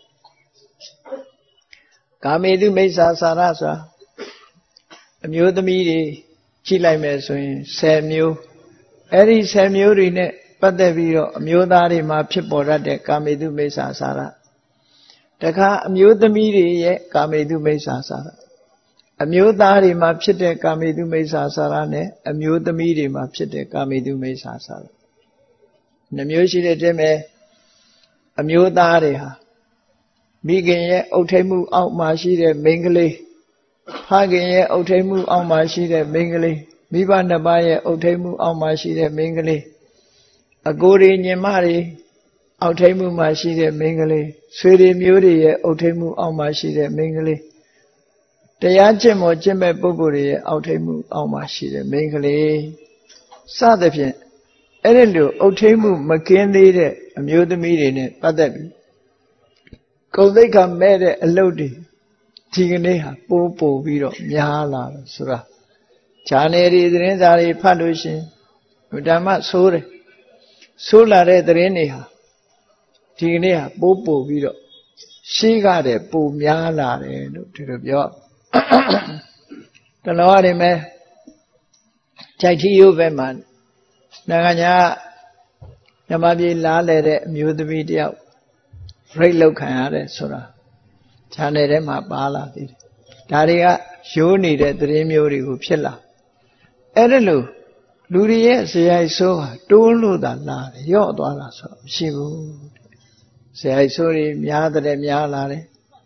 S1: ကာမေတုမိစ္ဆာစာရဆိုတာအမျိုးသမီးတွေကြည့်လိုက်မယ်ဆိုရင်ဆယ်မျိုးအဲ့ဒီဆယ်မျိုးတွေနဲ့ပတ်သက်ပြီးတော့အမျိုးသားတွေမှာဖြစ်ပေါ်တတ်တဲ့ကာမေတုမိစ္ဆာစာရတခါအမျိုးသမီးတွေရဲ့ကာမေတုမိစ္ဆာစာရအမျိုးသားတွေမှာဖြစ်တဲ့ကာမေတုမိစ္ဆာစာရနဲ့အမျိုးသမီးတွေမှာဖြစ်တဲ့ကာမေတုမိစ္ဆာစာရနှမျိုးရှိတဲ့တည်းမဲ့အမျိုးသားတွေဟာမိခင်ရဲ့အုပ်ထိပ်မှုအောက်မှာရှိတဲ့မိန်းကလေးဖခင်ရဲ့အုပ်ထိပ်မှုအောက်မှာရှိတဲ့မိန်းကလေးမိဘနှစ်ပါးရဲ့အုပ်ထိပ်မှုအောက်မှာရှိတဲ့မိန်းကလေးအကိုတွေညီမတွေအောက်ထိပ်မှုမှာရှိတဲ့မိန်းကလေးဆွေတွေမျိုးတွေရဲ့အုပ်ထိပ်မှုအောက်မှာရှိတဲ့မိန်းကလေးတရားကျင့်မောကျင့်မဲ့ပုဂ္ဂိုလ်တွေရဲ့အောက်ထိပ်မှုအောက်မှာရှိတဲ့မိန်းကလေးစသဖြင့်အဲ့ဒီလိုအုပ်ထိပ်မှုမကင်းသေးတဲ့အမျိုးသမီးတွေနဲ့ပတ်သက်ပြီးကုသိက္ခမဲ့တဲ့အလုပ်တွေဒီကနေ့ဟာပိုးပို့ပြီးတော့များလာတယ်ဆိုတာ Chaneri Drinzari Palushin, Udama Sore, Sula Redrinia, Tinia, Bobo Vido, Sigare, Pumiala, to the Bio. The Lord me, Chati Uveman, Naganya, Yamabi Lale, Mude Video, Relo Kayare, Sura, Chanere Bala, Daria, you needed the Remuri Upsilla. Erelu, Lurie, say I saw, Dulu that lad, your daughter, she would say I saw him, Yadre Mialare.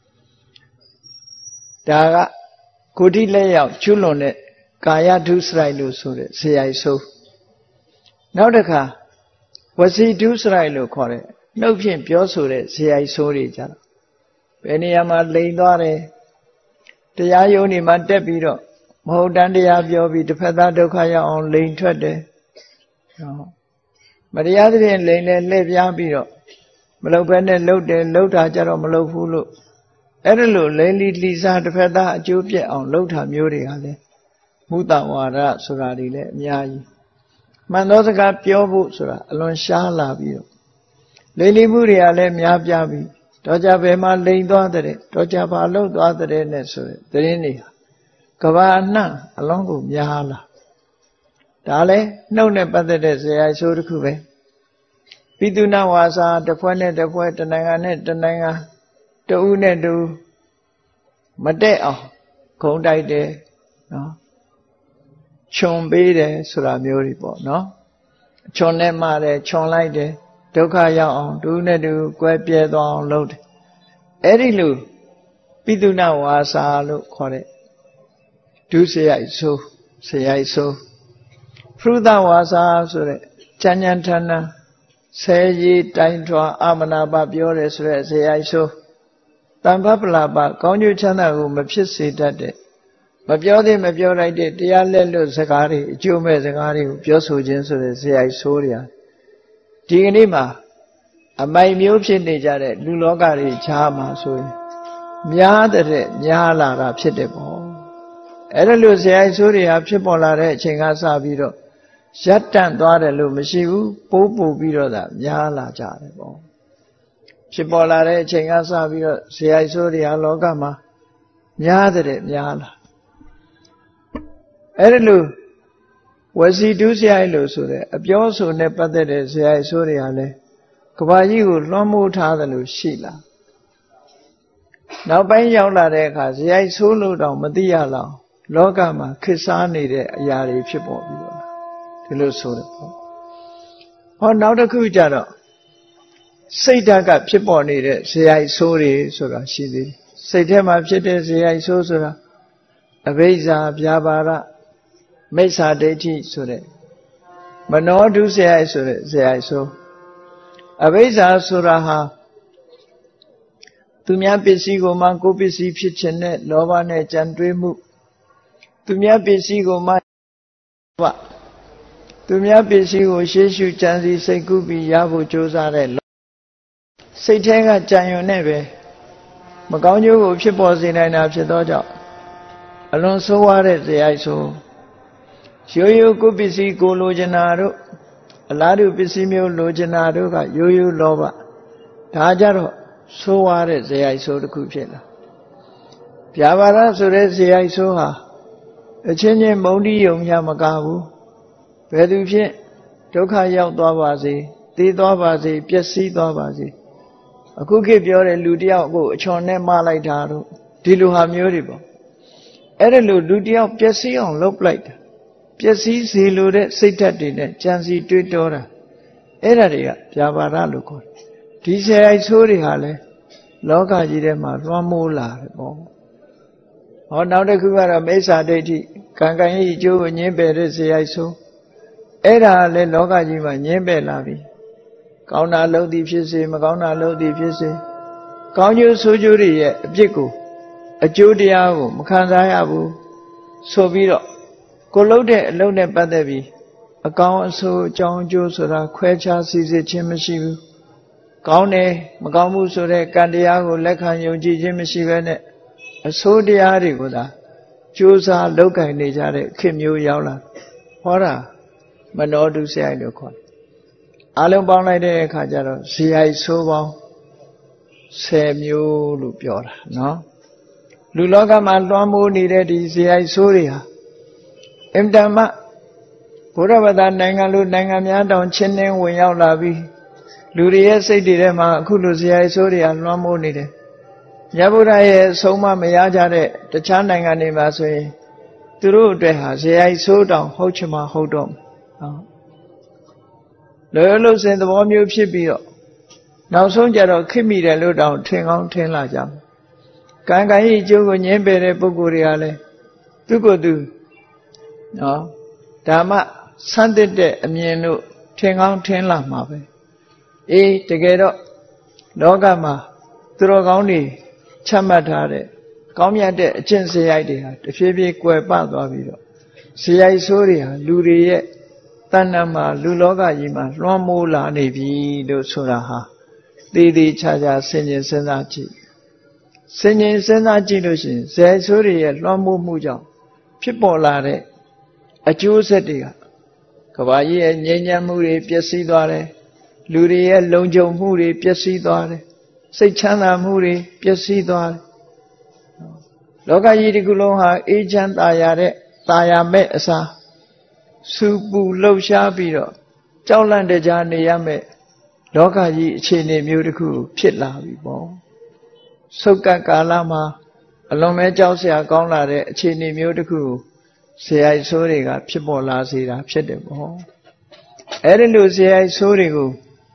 S1: Daga, could he lay out Chulone, Kaya do Srailu Sure, say I saw. Now the car, was he do Srailu Core? No pin pure Sure, say I saw each other. Penny Ama lay dore. The Yayoni Mantepiro. More than the Abiobi, the Pedadokaya on lane twenty. But the other in lane live Yabiro. Malopene load the load Hajaro Malofulu. Erelu, Lady Lisa, the Peda, Jupia on Lota Muriale. Muta Wara, Suradile, Miai. Mandosaga Pio Butsura, alone Shala Bio. Lady Muriale, Miabiabi. Doja Bema lane daughter, Doja Palo daughter, Nesore, the India. Kavana, along with Yahala. Dale, no nepathe say I saw the Kube. Piduna was the point at the point and I the Nanga, the Une do Mateo, Kondai de, no? Chombe de Suramuripo, no? Chone mare, chon like de, Dokaya on, Dune do, Guepia on load. Erilu, Piduna was a look correct. Do say I so, say I so. Fruta was a sort Chanyantana, say ye time to Amana Babiores, say I so. Tampapla, but con you chana who mapsi that day. Mabiode, Mabiora did, the Alelo Zakari, Jume Zakari, Pioso Jenso, say I saw ya. Diganima, a my mupin nejare, Lulogari, Chama, so. Miadere, Nyala, Rapsitable. Erelu say I saw the Apchipola, Chingasa Biro. Shatan daughter Lumishu, Popo Biro, that Yala Jarebo. Chipola, Chingasa Biro, say I saw the Alogama. Yadere, Yala. Erelu was he do say I lose it. A Bioso nepathe say I saw the Ale. Kawayu, Lomu Tadalu, Sheila. Now by Yaula Reka, say I saw Ludo, Madiala. Logama, Kisani, Yari, Chipo, the Lusso. Oh, now the Kujano. Say that got Chipo needed, say I saw it, so that she did. Say them up, say I saw Sura. Aveza, Biabara, Mesa Deti, so that. But no do say I saw it, say I saw. Aveza Suraha. Tumia Pesigo, Manco Pesi, Pitchenet, Lovane, Chandrimu. Tumia Pesigo, my Tumia Pesigo, Shishu Chansi, Sekubi, Yabu, Josare. Say Tanga Chanyo Neve. Maganyo, Chipos in an Absedoja. Alone so what is the I saw. Shoyu Kupisi, Go Lojanaro. A lot of Pisimio Lojanaro, Yoyu Lova. Tajaro, so what is the I saw the Kupila. Piavara, so that's the I saw her. A change in Modi Yom Yamagabu. Peduche, Toka Yaw Dwavazi, Di Dwavazi, Piesi Dwavazi. A cookie pure and Ludia go, Chone Malai Daru, Diluha Muribo. Erelu Ludia Piesi on low plate. Piesi si lude, sitat in it, Chansi Twitora. Eraria, Piavara Luco. Tise I saw the Hale, Loka Jirema, Ramula. Oh, now the Kugara Mesa Deti, Kankai Joe and Yembe say I saw. Era le Loga Jima, Yembe Lavi. Kauna lo di Fisi, Magona lo di Fisi. Kaunu Sujuri, Jiku, a Judiago, Makanzayabu, Sobiro. Colode, Lone Padevi. A Kaun so John Josura, Quecha Sisi Chimashibu. Kaune, Magamu Sure, Candiago, Lekan Yoji Jimashivanet. A so diari goda. ကျိုးစားလောက်ကင်နေကြတဲ့ခေတ်မျိုးရောက်လာဟောတာမနောတုစရိုက်လို့ခေါ်တယ်အားလုံးပေါင်းလိုက်တဲ့အခါကျတော့ဇေယိုက်ဆိုးပေါင်းဆယ်မျိုးလို့ပြောတာနော်လူလောကမှာလွှမ်းမိုးနေတဲ့ဒီဇေယိုက်ဆိုးတွေဟာအင်တမဘုရားဘာသာနိုင်ငံလူနိုင်ငံများတောင်ချင်းနှင်းဝင်ရောက်လာပြီးလူတွေရဲ့စိတ်တွေထဲမှာအခုလိုဇေယိုက်ဆိုးတွေကလွှမ်းမိုးနေတယ်မြတ်ဗုဒ္ဓရဲ့အဆုံးအမမရကြတဲ့တခြားနိုင်ငံတွေမှာဆိုရင်သူတို့အတွက်ဟာဇေယိုက်ဆိုးတောင်ဟုတ်ချင်မှဟုတ်တော့နော်လောလောဆင်သဘောမျိုးဖြစ်ပြီးတော့နောက်ဆုံးကြတော့ခိမိတယ်လို့တောင်ထင်ကောင်းထင်လာကြမှာကံကံရဲ့အကျိုးကိုညှင်းပယ်တဲ့ပုဂ္ဂိုလ်တွေကလည်းသူကိုယ်သူနော်ဓမ္မဆန်းသစ်တဲ့အမြင်လို့ထင်ကောင်းထင်လာမှာပဲအေးတကယ်တော့လောကမှာသူတော်ကောင်းတွေချမှတ်ထားတဲ့ကောင်းမြတ်တဲ့အကျင့်စရိုက်တွေဟာတဖြည်းဖြည်းကွယ်ပသွားပြီးတော့စရိုက်ဆိုးတွေဟာလူတွေရဲ့တဏ္ဍာမှာလူလောကကြီးမှာလွှမ်းမိုးလာနေပြီလို့ဆိုတာဟာတည်တည်ချာချာဆင်ခြင်စဉ်းစားကြည့်ဆင်ခြင်စဉ်းစားကြည့်လို့ရှိရင်စရိုက်ဆိုးတွေရဲ့လွှမ်းမိုးမှုကြောင့်ဖြစ်ပေါ်လာတဲ့အကျိုးဆက်တွေကကမ္ဘာကြီးရဲ့ငြိမ်းချမ်းမှုတွေပျက်စီးသွားတယ်လူတွေရဲ့လုံခြုံမှုတွေပျက်စီးသွားတယ်စိတ်ချမ်းသာမှုတွေပျက်စီးသွားတယ်လောကကြီးဒီကုလုံးဟာအေးချမ်းသာယာတဲ့သာယာမဲ့အစားစူပူလှုပ်ရှားပြီးတော့ကြောက်လန့်တကြားနေရမဲ့လောကကြီးအခြေအနေမျိုးတစ်ခုဖြစ်လာပြီပေါ့ဆုတ်ကပ်ကာလမှာအလွန်ပဲကြောက်စရာကောင်းလာတဲ့အခြေအနေမျိုးတစ်ခုဇေယိုက်ဆိုးတွေကဖြစ်ပေါ်လာစေတာဖြစ်တယ်ပေါ့အဲ့ဒီလိုဇေယိုက်ဆိုးတွေကို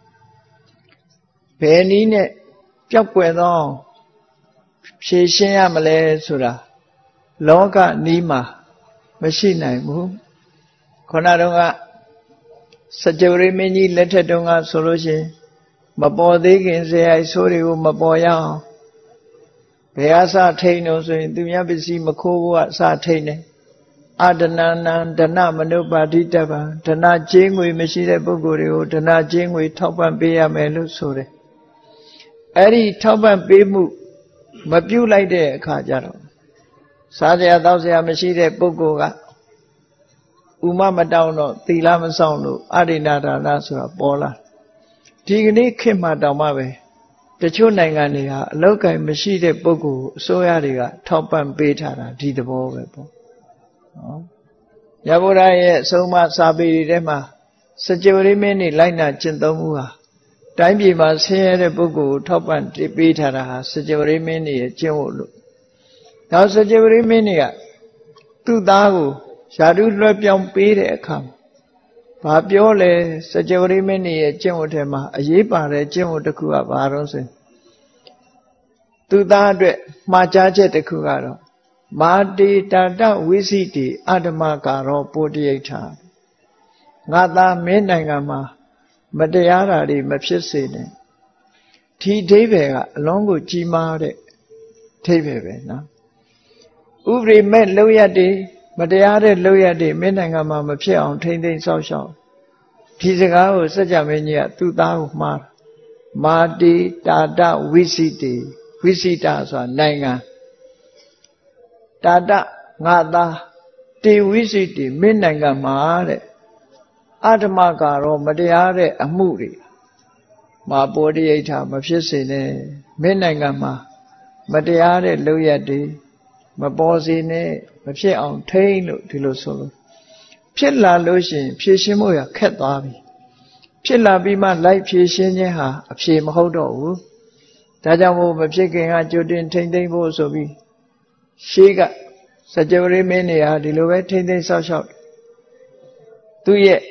S1: ဘယ်နည်းနဲ့ပျောက်ကွယ်သောဖြေရှင်းရမလဲဆိုတာလောကနီးမှာမရှိနိုင်ဘူးခဏတုန်းကစကြဝဠာမင်းကြီးလက်ထက်တုန်းကဆိုလို့ရှိရင်မပေါ်သေးခင်ဇေယိုက်ဆိုးတွေကိုမပေါ်ရအောင်ဘယ်အစထိန်လို့ဆိုရင်သူများပစ္စည်းမခိုးဖို့အစထိန်တယ်အဒနာနံဒနမနုပါတိတပံဒနာကျေးငွေမရှိတဲ့ပုဂ္ဂိုလ်တွေကိုဒနာကျေးငွေထောက်ပံ့ပေးရမယ်လို့ဆိုတယ်အဲ့ဒီထောက်ပံ့ပေးမှုမပြုလိုက်တဲ့အခါကျတော့စားစရာတောက်စရာမရှိတဲ့ပုဂ္ဂိုလ်ကဥမမတောင်းတော့သီလမဆောင်လို့အရိဏဒါနဆိုတာပေါ်လာဒီကနေ့ခေတ်မှာတောင်မှပဲတချို့နိုင်ငံတွေဟာအလောက်ကိုင်မရှိတဲ့ပုဂ္ဂိုလ်အစိုးရတွေကထောက်ပံ့ပေးထားတာဒီသဘောပဲပေါ့နော်ရဗုဒ္ဓရဲ့အဆုံးအမစာပေတွေထဲမှာစကြဝဠာမင်းနေလိုက်နာကျင့်သုံးမှုဟာတိုင်းပြည်မှာဆင်းရဲတဲ့ပုဂ္ဂိုလ်ကိုထောက်ပံ့ပေးထားတာဟာစကြဝဠာမင်းနေရဲ့ကျင့်ဝတ်လို့နောက်စကြဝဠာမင်းနေကသူ့သားကိုယာတုလွှဲပြောင်းပေးတဲ့အခါဘာပြောလဲစကြဝဠာမင်းနေရဲ့ကျင့်ဝတ်ထဲမှာအရေးပါတဲ့ကျင့်ဝတ်တစ်ခုကဘာလို့ဆိုသူ့သားအတွက်မှားကြားချက်တစ်ခုကတော့မာတေတာတဝိသိတိအဓမ္မကာရောပုတ္တယိဋ္ဌာငါသားမင်းနိုင်ငံမှာမတရားတာတွေမဖြစ်စေနဲ့ဒီအဓိပ္ပာယ်ကအလုံးကိုကြီးမားတဲ့အဓိပ္ပာယ်ပဲနော်ဥပရိမဲ့လောက်ရတဲ့မတရားတဲ့လောက်ရတဲ့မင်းနိုင်ငံမှာမဖြစ်အောင်ထိမ့်သိမ်းဆောက်ရှောက်ဒီစကားကိုစัจ जा မင်းကြီးကသူ့သားကိုမှားမာတေတာတဝိသိတိဝိသိတာဆိုတာနိုင်ငံတာတငါသားတေဝိသိတိမင်းနိုင်ငံမှာတဲ့အဓမ္မကာရောမတရားတဲ့အမှုတွေမာပောတိယိဋ္ဌာမဖြစ်စေနဲ့မင်းနိုင်ငံမှာမတရားတဲ့လုပ်ရက်တွေမပေါ်စေနဲ့မဖြစ်အောင်ထိန်းလို့ဒီလိုဆိုလို့ဖြစ်လာလို့ရှိရင်ဖြည့်ရှင်းဖို့ရခက်သွားပြီဖြစ်လာပြီးမှလိုက်ဖြည့်ရှင်းခြင်းဟာအဖြေမဟုတ်တော့ဘူးဒါကြောင့်မို့မဖြစ်ခင်ကကြိုတင်ထိမ့်သိမ့်ဖို့ဆိုပြီးရှေးကစကြဝဠာမင်းတွေဟာဒီလိုပဲထိမ့်သိမ့်ဆောက်ရှောက်သူရဲ့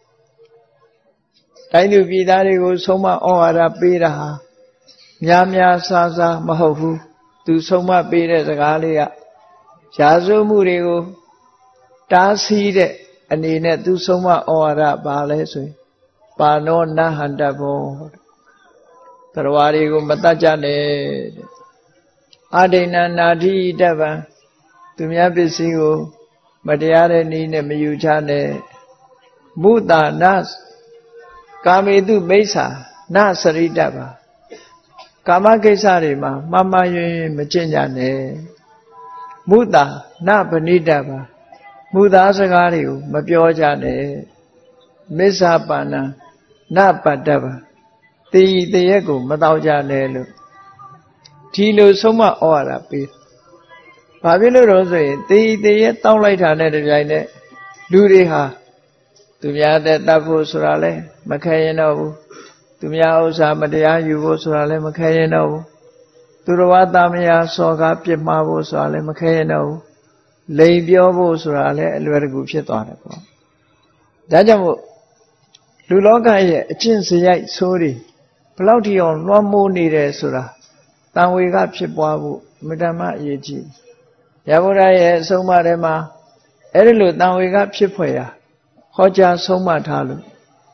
S1: တိုင်းသူပြည်သားတွေကိုဆုံးမဩဝါဒပေးတာဟာများများစားစားမဟုတ်ဘူးသူဆုံးမပေးတဲ့စကားလေးကရာဇဝမှုတွေကိုတားဆီးတဲ့အနေနဲ့သူဆုံးမဩဝါဒပါလဲဆိုရင်ပါဏောနဟန္တဘောသရဝါတွေကိုမတတ်ကြနဲ့အဒိဏနာတိတပံသူများပစ္စည်းကိုမတရားတဲ့နည်းနဲ့မယူချနဲ့မုတာနကာမေတုမိစ္ဆာနစရိတပါကာမကိစ္စတွေမှာမှားမှားယွင်းယွင်းမကျင့်ကြနဲ့ Muta, na Benidaba, Muda Sagari, Mapiojane, Misapana, na Padaba, the the ego, Madaujanelu, Tilo Soma Ora Pit. Pavilo Rose, the the yet down like an edge, Duriha, Tumia de Tapu Surale, Macayano, Tumia Samadea, you go Surale, Macayano, Turuatamia, Soga, Pimavo Sale, Macayano, Labio Surale, and very good shit on it. Dajamo Luloga, Chinsi, sorry, Plaution, one more needed Sura. Then we got Chipabu, Madama Yeji. Yabura, Soma Rema, Erilu, now we got Chipoya, Hoja Soma Talu.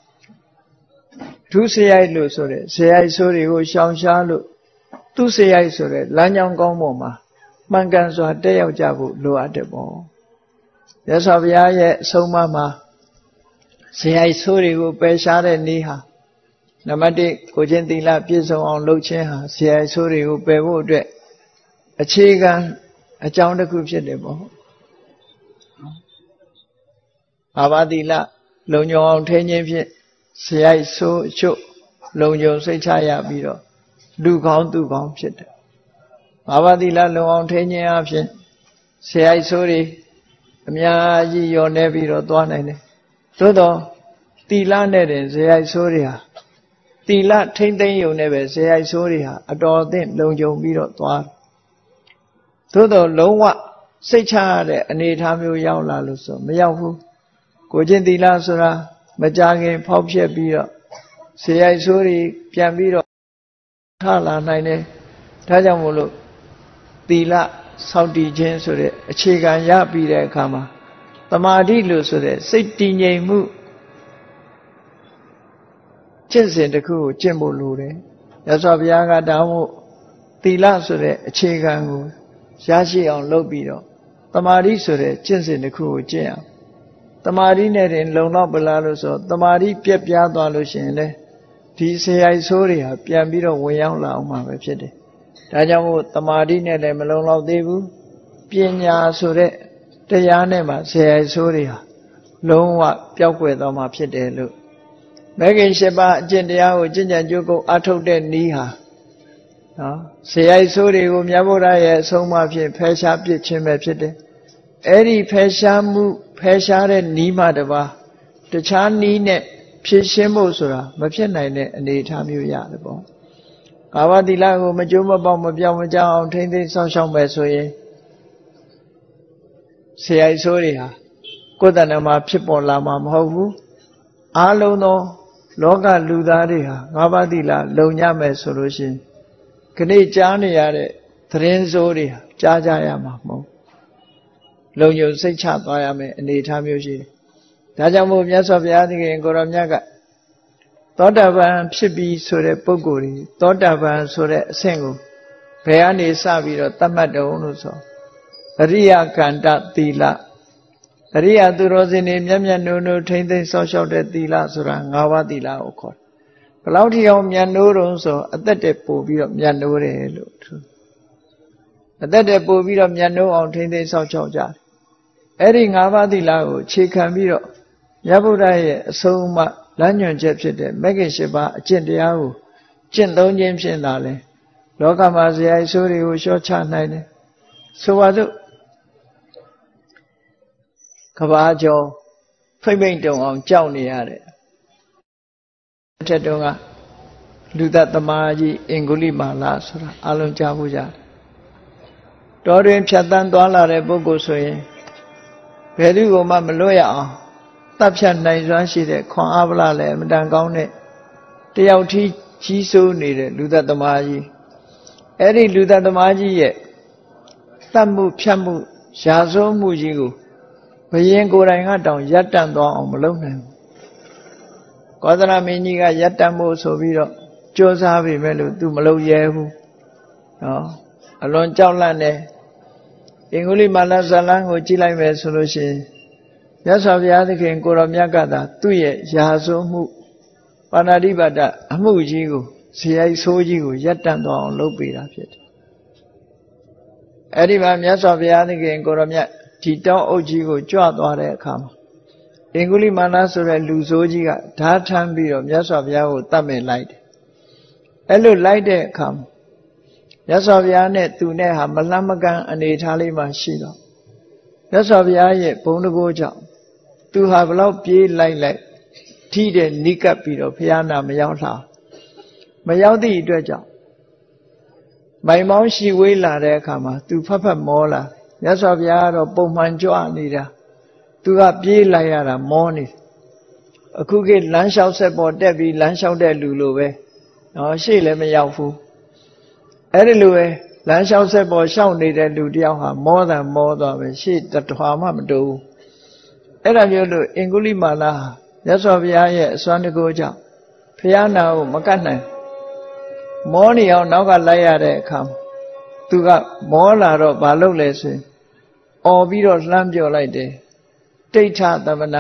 S1: Two say I lose, sorry, say I sorry, who shall shalu. Two say I sorry, Lanyang Gomoma, Manganso, day of Jabu, low at the ball. Yes, of Yaya, Soma ma. Say I sorry, who pay Share Niha. Namadi, Cogentilla, Piso on Locheha, say I sorry, who pay wood. A chigan, a chound of cook debo. Avadilla, Lonyo, ten years, say I so show, Lonyo, say Chaya Biro. Do count to count shit. Avadilla, long ten years, say I sorry, Miyaji, your nevi or Dwane. Todo, Tila Nedin, say I sorry. Tila, ten day you never say I sorry. Adore them, Lonyo Biro Dwan. Todo, Lowa, say Chade, and eight time you young Laluso, Miyahu. Cogentilla Sura, Majagi, Popshe Biro. Say I sorry, Piambiro. Tala Nine, Tajamulu, Tila, Saudi Jensure, a chicken yapi de kama. Tamadi Lusure, sitting a moo. Jensen the coup, Jimbo Lure. Yasabiaga Damu, Tila Sure, a chicken, Yashi on Lobido. Tamadi Sure, Jensen the coup, Jam. Tamadi net in Lona Belaluso, Tamadi Pepia Dalushine. T say I sorry, Piambiro, Wayang Lama, Pede. Tajamu, Tamadi net and Melon Debu, Pienya Sure, Tayanema, say I sorry. Longwa, Piaque, Dama Pede look. Megan Sheba, Jendia, Jinja Joko, Ato de Niha. Say I sorry, whom Yabora, so much Pesha Pitchim Pede. Eddie Pesha Mu, Pesha and Nima Deva, the Chani net. Shemosura, Mapina, and eight time you yardable. Avadilago, Majuma Bomb of Yamaja, ten days on some Besoye. Say I sorry her. Kodanama Pipo Lama Hovu. Alo no, Loga Ludariha, Avadila, Lonyame solution. Kane Jani Yare, Trenzoria, Jajayama Mo. Lonyo say chat by me, and eight time you see. Tajamu Yasov Yadi and Goramyaga. Todavan Pibi Sore Poguri, Todavan Sore Sengu, Peani Saviro Tamado Unuso, Ria Kanda Tila, Ria Durosini, Yamya Nunu, Tainted Social de Tila Surang, Ava Tila Okor. Claudio Mianuro, so at that depo of Mianure. At that depo of Miano on Tainted Social Jar. Edding Ava Tila, Chikamiro. Yabura so much Lanyon Jepsed, Megan Sheba, Chindiao, Chinton James in Dale, Locamazi, I saw you short chan nine. So what do Cabajo, Flamington on Johnny at it. Tedonga, do that the Maji in Gulima Lasura, Alon Jabuja. Dorian Chatan Dollar Bogosoe, Perugo Mamaloya. Tapshan Naisashi, the Conabla, Mdangone, the Yauti Chiso needed, Luda the Maji. Eddie Luda the Maji yet. Tamu Chamu, Shazo Mujigo. Payengo Rangaton, Yatan on Malone. Kodana Miniga Yatamo Soviro, Josavi Melu, to Malo Yehu. No, alone Jowlane. Inguli Malazalang, which I made solution. Yes, of the other king, Goramyagada, two years, Yahazo, Panadibada, Amujigo, see I saw you, Yatando on Lopira. အဲ့ဒီမှာမြတ်စွာဘုရားသခင်ကိုရောမြတ်ဒီတောအုပ်ကြီးကိုကြွသွားတဲ့အခါမှာအင်္ဂုလိမာနဆိုတဲ့လူဆိုးကြီးကဓာထမ်းပြီးတော့မြတ်စွာဘုရားကိုတတ်မဲ့လိုက်တယ်အဲ့လိုလိုက်တဲ့အခါမှာမြတ်စွာဘုရားနဲ့သူနဲ့ဟာမလှမ်းမကမ်းအနေထားလေးမှရှိတော့မြတ်စွာဘုရားရဲ့ဘုံတကိုးကြောင့်သူဟာဘလောက်ပြေးလိုက်လိုက်ထိတဲ့နိကပ်ပြီးတော့ဘုရားနာမရောက်လာမရောက်သည့်အတွက်ကြောင့်မိုင်မောင်းရှိဝေးလာတဲ့အခါမှာသူဖတ်ဖတ်မောလာမြတ်စွာဘုရားကတော့ပုံမှန်ကြွနေတာသူကပြေးလိုက်ရတာမောနေအခုကလမ်းလျှောက်ဆက်ပေါ်တက်ပြီးလမ်းလျှောက်တဲ့လူလိုပဲနော်ရှေ့လည်းမရောက်ဘူးအဲ့ဒီလိုပဲလမ်းလျှောက်ဆက်ပေါ်ရှောက်နေတဲ့လူတယောက်ဟာမောတာမောသွားပဲရှေ့တထွာမှမတူဘူးအဲ့ဒါမျိုးလို့အင်္ဂုလိမာလာမြတ်စွာဘုရားရဲ့အစွမ်းတကူကြောင့်ဘုရားနာကိုမကတ်နိုင်မောနေအောင်နောက်ကလိုက်ရတဲ့အခါသူကမောလာတော့ဘာလုပ်လဲဆိုရင်អော်ပြီးတော့လှမ်းပြောလိုက်တယ်တိဋ္ဌသမဏ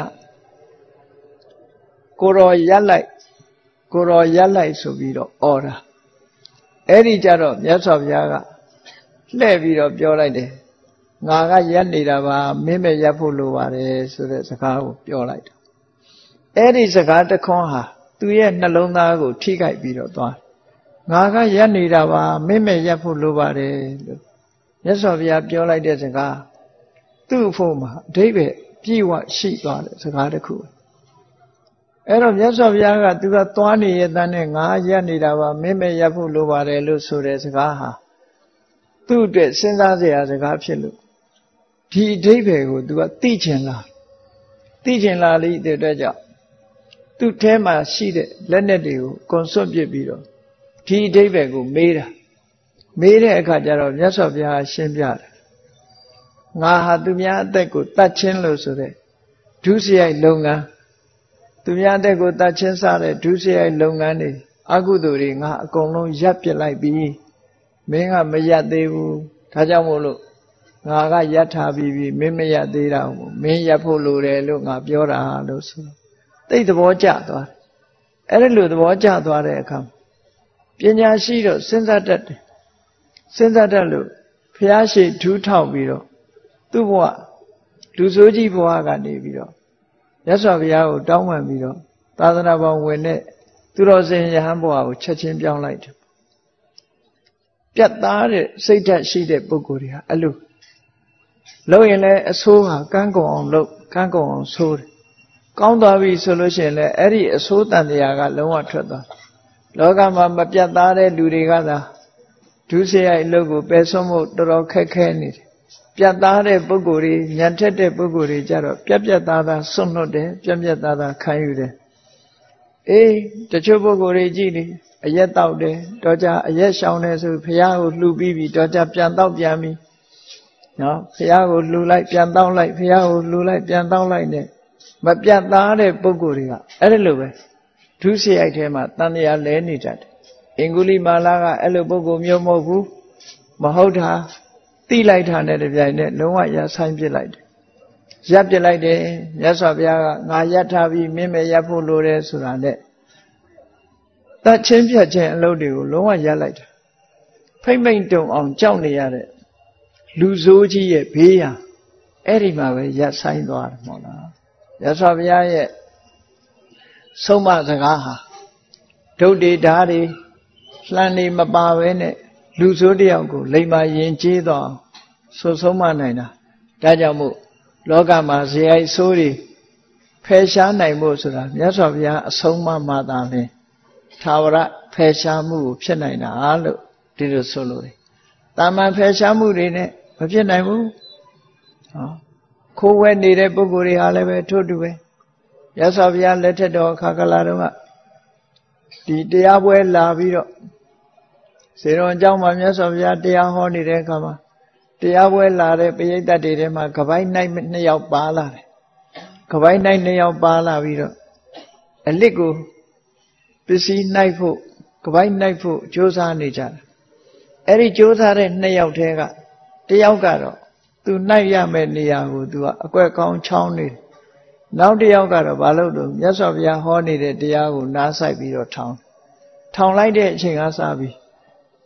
S1: ကိုရောရက်လိုက်ကိုရောရက်လိုက်ဆိုပြီးတော့អော်တာအဲ့ဒီကြတော့မြတ်စွာဘုရားကလှည့်ပြီးတော့ပြောလိုက်တယ်ငါကရက်နေတာပါမင်းမဲ့ရက်ဖို့လိုပါတယ်ဆိုတဲ့စကားကိုပြောလိုက်တာအဲ့ဒီစကားတခွန်းဟာသူရဲ့နှလုံးသားကိုထိခိုက်ပြီးတော့သွားငါကရက်နေတာပါမင်းမဲ့ရက်ဖို့လိုပါတယ်လို့မြတ်စွာဘုရားပြောလိုက်တဲ့စကားသူ့အဖို့မှာအဓိပ္ပာယ်ပြည့်ဝရှိသွားတဲ့စကားတစ်ခုအဲ့တော့မြတ်စွာဘုရားကသူကသွားနေရတဲ့နဲ့ငါရက်နေတာပါမင်းမဲ့ရက်ဖို့လိုပါတယ်လို့ဆိုတဲ့စကားဟာသူ့အတွက်စဉ်းစားစရာစကားဖြစ်လို့ဒီအဓိပ္ပာယ်ကိုသူကသိချင်လားသိချင်လားလိတဲ့အတွက်ကြောင့်သူ့ထဲမှာရှိတဲ့လက်နက်တွေကိုကွန်ဆွတ်ပစ်ပြီးတော့ဒီအဓိပ္ပာယ်ကိုမေးတာမေးတဲ့အခါကျတော့မြတ်စွာဘုရားရှင်းပြတယ်ငါဟာသူများအသက်ကိုတတ်ချင်းလို့ဆိုတဲ့ဒုစရိုက်လုပ်ငန်းသူများအသက်ကိုတတ်ချင်းစားတဲ့ဒုစရိုက်လုပ်ငန်းတွေအကုသိုလ်တွေငါအကုန်လုံးရပ်ပစ်လိုက်ပြီမင်းကမရပ်သေးဘူးဒါကြောင့်မို့လို့ငါကရပ်ထားပြီးပြီမင်းမရပ်သေးတာဘူးမင်းရပ်ဖို့လိုတယ်လို့ငါပြောတာလို့ဆိုသိသဘောကျသွားတယ်အဲ့ဒီလိုသဘောကျသွားတဲ့အခါပညာရှိတော့စဉ်းစားတတ်တယ်စဉ်းစားတတ်လို့ဘုရားရှိဒူးထောက်ပြီးတော့သူ့ဘဝလူဆိုးကြီးဘဝကနေပြီးတော့မြတ်စွာဘုရားကိုတောင်းပန်ပြီးတော့သာသနာ့ဘောင်ဝင်တဲ့သူတော်စင်ယဟန်ဘဝကိုချက်ချင်းပြောင်းလိုက်တယ်ပြတ်သားတဲ့စိတ်ဓာတ်ရှိတဲ့ပုဂ္ဂိုလ်တွေဟာအဲ့လိုလုပ်ရင်လည်းအဆိုးဟာကန်းကုန်အောင်လုပ်ကန်းကုန်အောင်ဆိုးတယ်ကောင်းသွားပြီဆိုလို့ရှိရင်လည်းအဲ့ဒီအဆိုးတန်တရားကလုံးဝထွက်သွားလောကမှာမပြတ်သားတဲ့လူတွေကသာဒုစရိုက်အလုပ်ကိုပယ်ဆုံးဖို့တော်တော်ခက်ခဲနေတယ်ပြတ်သားတဲ့ပုဂ္ဂိုလ်တွေညံထက်တဲ့ပုဂ္ဂိုလ်တွေကြတော့ပြတ်ပြတ်သားသားစွန့်လွတ်တယ်ပြတ်ပြတ်သားသားခံယူတယ်အေးတချို့ပုဂ္ဂိုလ်တွေကြည့်နေအရက်တောက်တယ်တော့ကြအရက်ရှောင်တယ်ဆိုဘုရားကိုလှူပြီးပြီတော့ကြပြန်တောက်ပြန်ပြီနော်ဘုရားကိုလှူလိုက်ပြန်တောက်လိုက်ဘုရားကိုလှူလိုက်ပြန်တောက်လိုက်နဲ့မပြတ်သားတဲ့ပုဂ္ဂိုလ်တွေကအဲ့ဒါလိုပဲဒုစရိုက်ထဲမှာတန်တရားလဲနေတတ်တယ်အင်္ဂုလိမာလာကအဲ့လိုပုဂ္ဂိုလ်မျိုးမဟုတ်ဘူးမဟုတ်တာတိလိုက်တာနဲ့တပြိုင်နက်လုံးဝရဆိုင်ပစ်လိုက်တယ်ရပ်ပစ်လိုက်တယ်မြတ်စွာဘုရားကငါရပ်ထားပြီးမင်းမဲ့ရပ်ဖို့လိုတယ်ဆိုတာနဲ့တတ်ချင်းပြတ်ချင်းအလုပ်တွေကိုလုံးဝရပ်လိုက်တာဖိမ့်မိန်တုံအောင်ကြောက်နေရတဲ့လူဆိုးကြီးရဲ့ဘေးရန်အဲ့ဒီမှာပဲရပ်ဆိုင်သွားတယ်မဟုတ်လားမြတ်စွာဘုရားရဲ့ဆုံးမစကားဟာဒုတ်တေဓာတွေလှန်နေမပါပဲနဲ့လူဆိုးတယောက်ကိုလိမ္မာယဉ်ကျေးတော့ဆိုဆုံးမနိုင်တာဒါကြောင့်မို့လောကမှာဇေယိုက်ဆိုးတွေဖယ်ရှားနိုင်ဖို့ဆိုတာမြတ်စွာဘုရားအဆုံးအမသာလဲသာဝရဖယ်ရှားမှုကိုဖြစ်နိုင်တာလို့ဒီလိုဆိုလို့တယ်တာမန်ဖယ်ရှားမှုတွေနဲ့မဖြစ်နိုင်ဘူးဟောခိုးဝဲနေတဲ့ပုဂ္ဂိုလ်တွေဟာလည်းပဲထို့တူပဲမြတ်စွာဘုရားလက်ထက်တော်ခါကလာတော့ကဒီတရားပွဲလာပြီးတော့စေတော်အကြောင်းမှာမြတ်စွာဘုရားတရားဟောနေတဲ့အခါမှာတရားပွဲလာတဲ့ပရိသတ်တွေထဲမှာကပိုင်းနိုင်နှစ်ယောက်ပါလာတယ်ကပိုင်းနိုင်နှစ်ယောက်ပါလာပြီးတော့အလစ်ကိုပစ္စည်းနိုင်ဖို့ကပိုင်းနိုင်ဖို့ကြိုးစားနေကြတယ်အဲ့ဒီကြိုးစားတဲ့နှစ်ယောက်ထဲကတယောက်ကတော့သူနိုင်ရမယ့်နေရာကိုသူကအကွက်ကောင်းချောင်းနေတယ်နောက်တယောက်ကတော့ဘာလို့လို့မြတ်စွာဘုရားဟောနေတဲ့တရားကိုနားဆိုင်ပြီးတော့ထောင်ထောင်လိုက်တဲ့အချိန်ကစပြီး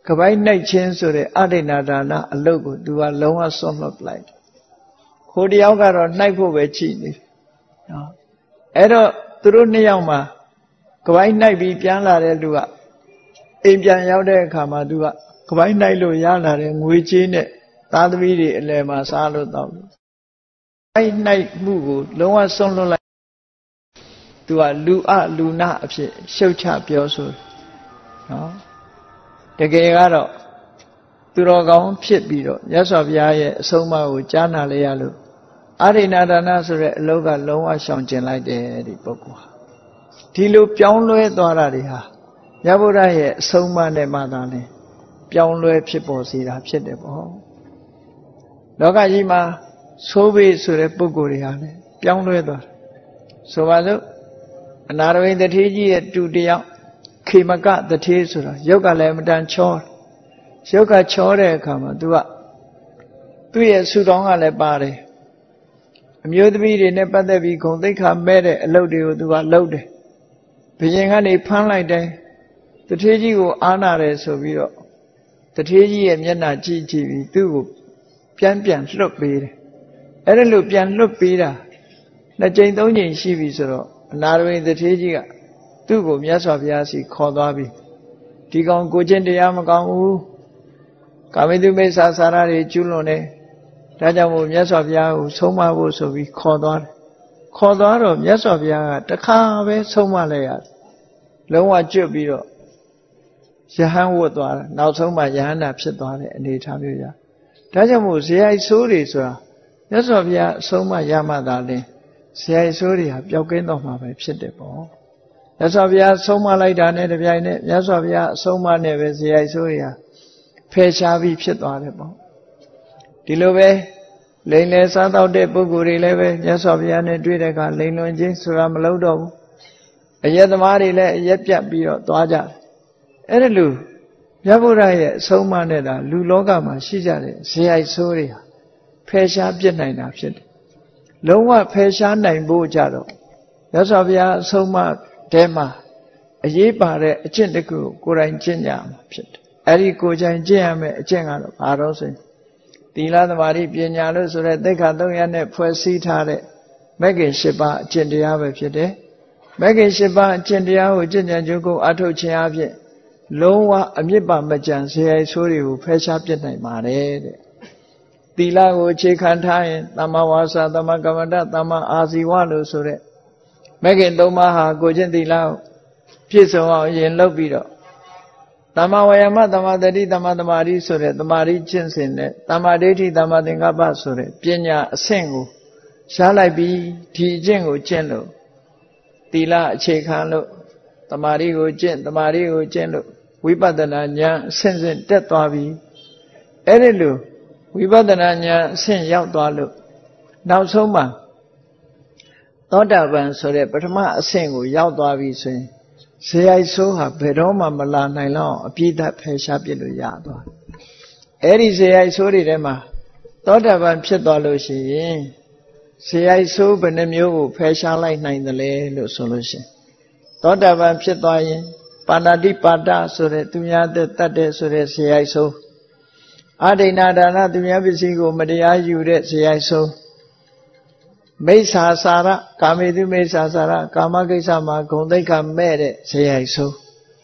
S1: ကပိုင်းနှိုက်ခြင်းဆိုတဲ့အဋိဏဒါနအလုပ်ကိုသူကလုံးဝစွန့်လွတ်လိုက်ခိုးတယောက်ကတော့နှိုက်ဖို့ပဲချိနေနော်အဲ့တော့သူတို့နှစ်ယောက်မှာကပိုင်းနှိုက်ပြီးပြန်လာတဲ့လူကအိမ်ပြန်ရောက်တဲ့အခါမှာသူကကပိုင်းနှိုက်လို့ရလာတဲ့ငွေကြေးနဲ့သားသမီးတွေအလယ်မှာစားလို့တော့အဲ့နှိုက်မှုကိုလုံးဝစွန့်လွတ်လိုက်သူကလူအလူနာအဖြစ်ရှုတ်ချပြောဆိုနော်တကယ်ကတော့သူတော်ကောင်းဖြစ်ပြီးတော့မြတ်စွာဘုရားရဲ့အဆုံးအမကိုကြားနာလေရလို့အာရိဏဒါနဆိုတဲ့အလုပ်ကလုံးဝရှောင်ကျင်လိုက်တယ်ဒီပုဂ္ဂိုလ်ဟာဒီလိုပြောင်းလဲသွားတာတွေဟာမြတ်ဗုဒ္ဓရဲ့အဆုံးအမနဲ့မှသာလေပြောင်းလဲဖြစ်ပေါ်စေတာဖြစ်တယ်ပေါ့လောကကြီးမှာသိုးဘေးဆိုတဲ့ပုဂ္ဂိုလ်တွေဟာလည်းပြောင်းလဲသွားတယ်ဆိုပါစို့အနာရဝိတထေးကြီးရဲ့တူတယောက်ခေမကတထေးဆိုတာရုပ်ကလည်းမတန်ချောရုပ်ကချောတဲ့အခါမှာ तू ကသူ့ရဲ့ဆူတောင်းကလည်းပါတယ်အမျိုးသမီးတွေနဲ့ပတ်သက်ပြီးဂုဏ်သိက္ခာမဲ့တဲ့အလုပ်တွေကို तू ကလုပ်တယ်ဘုရင်ကနေဖမ်းလိုက်တယ်တထေးကြီးကိုအားနာတယ်ဆိုပြီးတော့တထေးကြီးရဲ့မျက်နှာကြည့်ကြည့်ပြီးသူ့ကိုပြန်ပြန်လွတ်ပေးတယ်အဲ့ဒါလို့ပြန်လွတ်ပေးတာနှစ်ကြိမ်သုံးကြိမ်ရှိပြီဆိုတော့အနာရဝိတထေးကြီးကသူ့ကိုမြတ်စွာဘုရားစီခေါ်သွားပြီဒီကောင်ကိုချင်းတရားမကောင်းဘူးကာမိတုမိစ္ဆာစာရတွေကျူးလွန်တယ်ဒါကြောင့်မို့မြတ်စွာဘုရားကိုဆုံးမဖို့ဆိုပြီးခေါ်သွားတယ်ခေါ်သွားတော့မြတ်စွာဘုရားကတခါပဲဆုံးမလိုက်ရတယ်လုံးဝကျွတ်ပြီးတော့ယဟန်ဝတ်သွားတယ်နောက်ဆုံးမှယဟန္တာဖြစ်သွားတဲ့အနေအထားမျိုးရဒါကြောင့်မို့ဇေယိုက်ဆိုးတွေဆိုတာမြတ်စွာဘုရားအဆုံးမရမှသာလင်ဇေယိုက်ဆိုးတွေဟာပျောက်ကင်းတော့မှာပဲဖြစ်တယ်ပေါ့မြတ်စွာဘုရားဆုံးမလိုက်တာနဲ့တပြိုင်နက်မြတ်စွာဘုရားအဆုံးအမနဲ့ပဲဇေယိုက်ဆိုးတွေဟာဖယ်ရှားပြီးဖြစ်သွားတယ်ပေါ့ဒီလိုပဲလိန်လေစားတော့တဲ့ပုဂ္ဂိုလ်တွေလည်းပဲမြတ်စွာဘုရားနဲ့တွေ့တဲ့အခါလိန်လွန်ခြင်းဆိုတာမလုပ်တော့ဘူးအယက်သမားတွေလည်းအယက်ပြတ်ပြီးတော့သွားကြတယ်အဲ့ဒါလို့မြတ်ဗုဒ္ဓရဲ့အဆုံးအမနဲ့တာလူလောကမှာရှိကြတဲ့ဇေယိုက်ဆိုးတွေဟာဖယ်ရှားပြစ်နိုင်တာဖြစ်တယ်လုံးဝဖယ်ရှားနိုင်ဖို့ကြတော့မြတ်စွာဘုရားအဆုံးအမတဲမှာအရေးပါတဲ့အကျင့်တစ်ခုကိုကိုယ်တိုင်ကျင့်ကြမှာဖြစ်တယ်အဲ့ဒီကိုယ်တိုင်ကျင့်ရမယ်အကျင့်ကတော့ဘာလို့ဆိုရင်သီလသမာဓိပညာလို့ဆိုတဲ့သိက္ခာသုံးရပ်နဲ့ဖွဲ့စည်းထားတဲ့မဂ္ဂင်၈ပါးအကျင့်တရားပဲဖြစ်တယ်မဂ္ဂင်၈ပါးအကျင့်တရားကိုကျင့်ကြံကြိုးကိုအထုတ်ခြင်းအပြင်လုံးဝအမြစ်ပါမကြံဇေယိုက်ဆိုးတွေကိုဖယ်ရှားပြစ်နိုင်ပါတယ်တဲ့သီလကိုအခြေခံထားရင်သမ္မာဝါစာသမ္မာကမ္မန္တသမ္မာအာဇီဝလို့ဆိုတဲ့မဂ္ဂင်သုံးပါးဟာကိုကျင့်သီလကိုပြည့်စုံအောင်ရင်လုပ်ပြီးတော့သမ္မာဝါယာမသမ္မာတတိသမ္မာသမာဓိဆိုတဲ့သမာဓိကျင့်စဉ်နဲ့သမ္မာဒိဋ္ဌိသမ္မာသင်္ကပ္ပဆိုတဲ့ပညာအဆင့်ကိုရှားလိုက်ပြီးဒီအကျင့်ကိုကျင့်လို့သီလအခြေခံလို့သမာဓိကိုကျင့်သမာဓိကိုကျင့်လို့ဝိပဿနာဉာဏ်အဆင့်ဆင့်တက်သွားပြီအဲ့ဒီလိုဝိပဿနာဉာဏ်အဆင့်ရောက်သွားလို့နောက်ဆုံးမှာသောတာပန်ဆိုတဲ့ပထမအဆင့်ကိုရောက်သွားပြီဆိုရင်ဇေယိုက်ဆိုးဟာဘယ်တော့မှမလာနိုင်လောက်အပြည့်အဖယ်ရှားပြစ်လို့ရသွားအဲ့ဒီဇေယိုက်ဆိုးတွေထဲမှာသောတာပန်ဖြစ်သွားလို့ရှိရင်ဇေယိုက်ဆိုးဘယ်နှမျိုးကိုဖယ်ရှားလိုက်နိုင်သလဲလို့ဆိုလို့ရှိရင်သောတာပန်ဖြစ်သွားရင်ပါဏာတိပါဒဆိုတဲ့သူများသက်တတ်တဲ့ဆိုတဲ့ဇေယိုက်ဆိုးအဒိဏဒါနသူများပစ္စည်းကိုမတရားယူတဲ့ဇေယိုက်ဆိုးမိစ္ဆာစာရကာမေတုမိစ္ဆာစာရကာမကိစ္စမှာဂုဏ်သိက္ခာမဲ့တဲ့ဇေယိုက်ဆိုး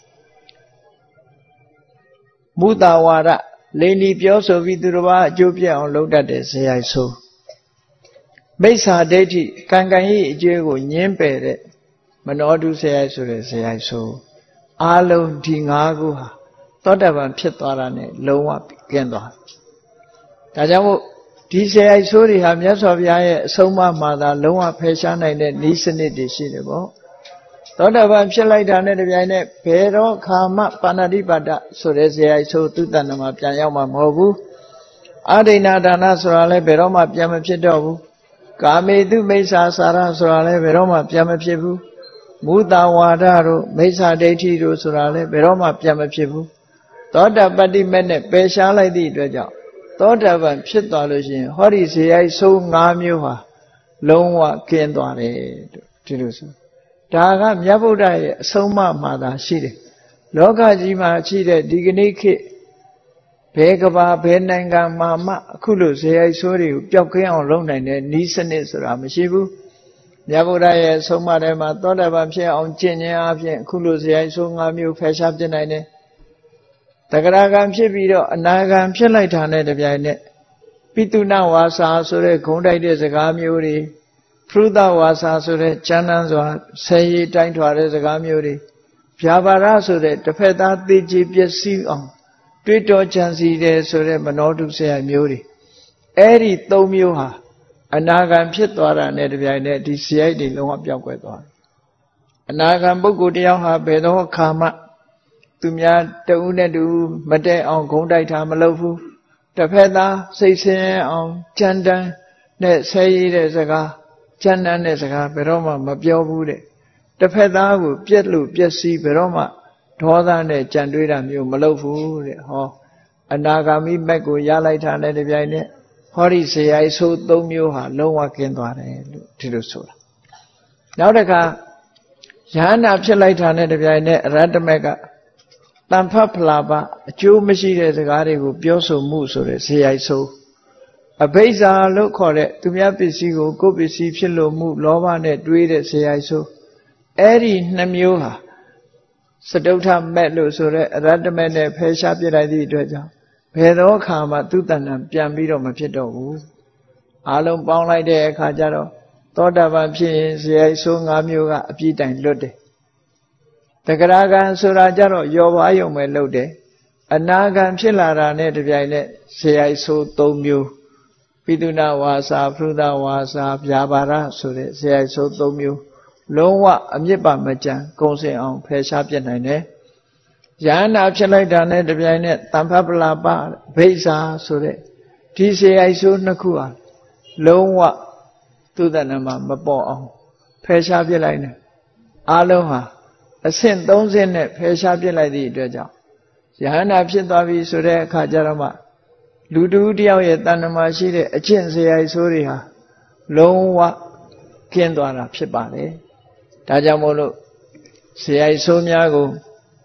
S1: မုတာဝါဒလိန်ဒီပြောဆိုပြီးသူတစ်ပါးအကျိုးပြအောင်လုပ်တတ်တဲ့ဇေယိုက်ဆိုးမိစ္ဆာဒိဋ္ဌိကံကံ၏အကျိုးကိုညှင်းပယ်တဲ့မနောတုဇေယိုက်ဆိုတဲ့ဇေယိုက်ဆိုးအားလုံးဒီ၅ခုဟာသောတာပန်ဖြစ်သွားတာနဲ့လုံးဝကျင်းသွားဒါကြောင့်မို့ဒီဇေယိုက်ဆိုးတွေဟာမြတ်စွာဘုရားရဲ့အဆုံးအမမှာသာလုံးဝဖယ်ရှားနိုင်တဲ့ဤစနစ်တွေရှိတယ်ပေါ့သောတာပန်ဖြစ်လိုက်တာနဲ့တပြိုင်နက်ဘယ်တော့ခါမှပါဏာတိပါဒဆိုတဲ့ဇေယိုက်ဆိုးသူတဏ္ဍမှာပြန်ရောက်မှာမဟုတ်ဘူးအဒိဏဒါနဆိုတာလည်းဘယ်တော့မှပြန်မဖြစ်တော့ဘူးကာမေတုမိစ္ဆာစာရဆိုတာလည်းဘယ်တော့မှပြန်မဖြစ်ဘူးမုတာဝါဒတို့မိစ္ဆာဒိဋ္ဌိတို့ဆိုတာလည်းဘယ်တော့မှပြန်မဖြစ်ဘူးသောတာပတ္တိမဲ့နဲ့ပယ်ရှားလိုက်သည့်အတွက်ကြောင့်သောတာပန်ဖြစ်သွားလို့ရှိရင်ဟောဒီဇေယိုက်ဆိုး၅မျိုးဟာလုံးဝကျင်းသွားတယ်ဒီလိုဆိုဒါကမြတ်ဗုဒ္ဓရဲ့အဆုံးအမမှာသာရှိတယ်လောကကြီးမှာရှိတဲ့ဒီကနေ့ခေတ် Begaba Benanga Mama Kulu say sorry, Pyokin on long and Nisanis Ramashibu. Yabura Somarema thought about on Chenya Kulu say so Namu Fashab the Nine. Tagaragam Shibido, Nagam Shelaitane the Viane. Pituna was Asure, Kondai de Zagamuri. Pruda was Asure, Chananzwa, say time to Ares Zagamuri. Piavara Sure, the Feta the G P S C on. Twitter chancy there so that Manodu say I'm Yuri. Eri Tomuha, Anagam Pitwara Nedvia, the C I D long up Yakwet. Anagam Bogudiaha Bedo Kama, Tumia, the Unedu, Mate on Kondai Tamalofu, the Peda, say say on Chanda, net say Rezaga, Chanda Nezaga, Beroma, Mabio Bude. The Peda would Pietlu, Piesi, Beroma. Thoda ne Chandrida mu Malofu, ho, Anagami Meko Yalaita Nedviane, Hori say I so Domuha, Lowa Kendware, Tirusura. Now the car Yana Chelaita Nedviane, Radamega, Tampa Plaba, Jew Machine the Gari who Bioso Musore, say I so. A Beza look call it, to me up Pisigo, go Pisi, Chilo Mu, Lova net, read it, say I so. Eri Namuha. Sadota Metlo so that Radamene Pesha Piradi Dredger. Pedo Kama Tutana, Piambido Mapito. Alum Bound like the Kajaro, Todavan Pins, Yay Sung Amuga, Pita and Lode. The Garagan Surajaro, Yovayo Melode. Anagan Chilara Nedviane, say I so Tomu. Piduna was a Pruda was a Yabara, so that say I so Tomu. Lowa Amiba Majan, Gose on Peshapian. Yana Chalai the Vianet, Tampabla Bar, Beza, so that T C I so Nakua. Lowa to the Nama Mabo on Peshapian. Aloha. A sin don't send it, Peshapian the Dredger. Yana Pitavi so that Kajarama. Ludu Diawet Tanama Shide, a chin say I saw her. Lowa Kendwana Pipane. Tajamolo, say I saw Miago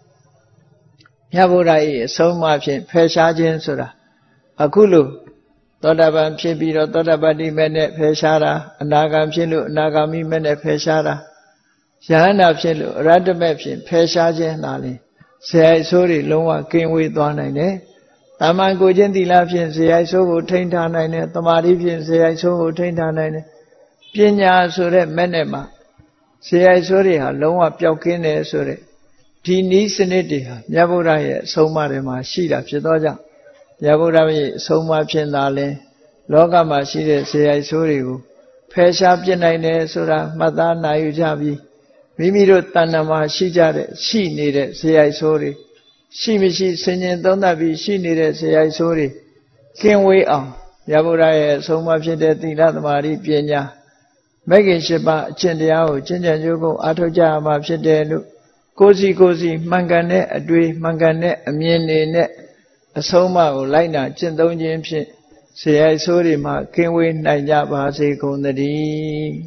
S1: Yaburai, so much in Peshajan Sura. Akulu, Todaban Pibiro, Todabadi Mene Peshara, Nagam Chilu, Nagami Mene Peshara, Shana Chilu, Radamepin, Peshajan Nali. Say I saw it, Loma came with one nine. Taman Gojendi Lapian, say I saw Tainta nine, Tamaripian, say I saw Tainta nine. Pinya Sure Menema. Say I saw it, Loma Piokine Sure. Tini Seneti, Yabura, so Marema, Shida, Pidoja. Yabura, so much in Dale. Logama, Shida, say I saw you. Pesha Pianine Sura, Madana Ujabi. Mimiro Tanama, Shijare, she needed, say I saw it. She me she singing don't be she needed, say I saw it. Can't wait on. Yabura, so much in the thing that Mari Piena. Megan Sheba, Chendiao, Chenjago, Atoja, Mapshedelu. Cozy cozy, mangane, a dwe, mangane, a miene net, a soma or lina, Chendon James. Say I saw him, can't wait, Nayaba, say Kondadi.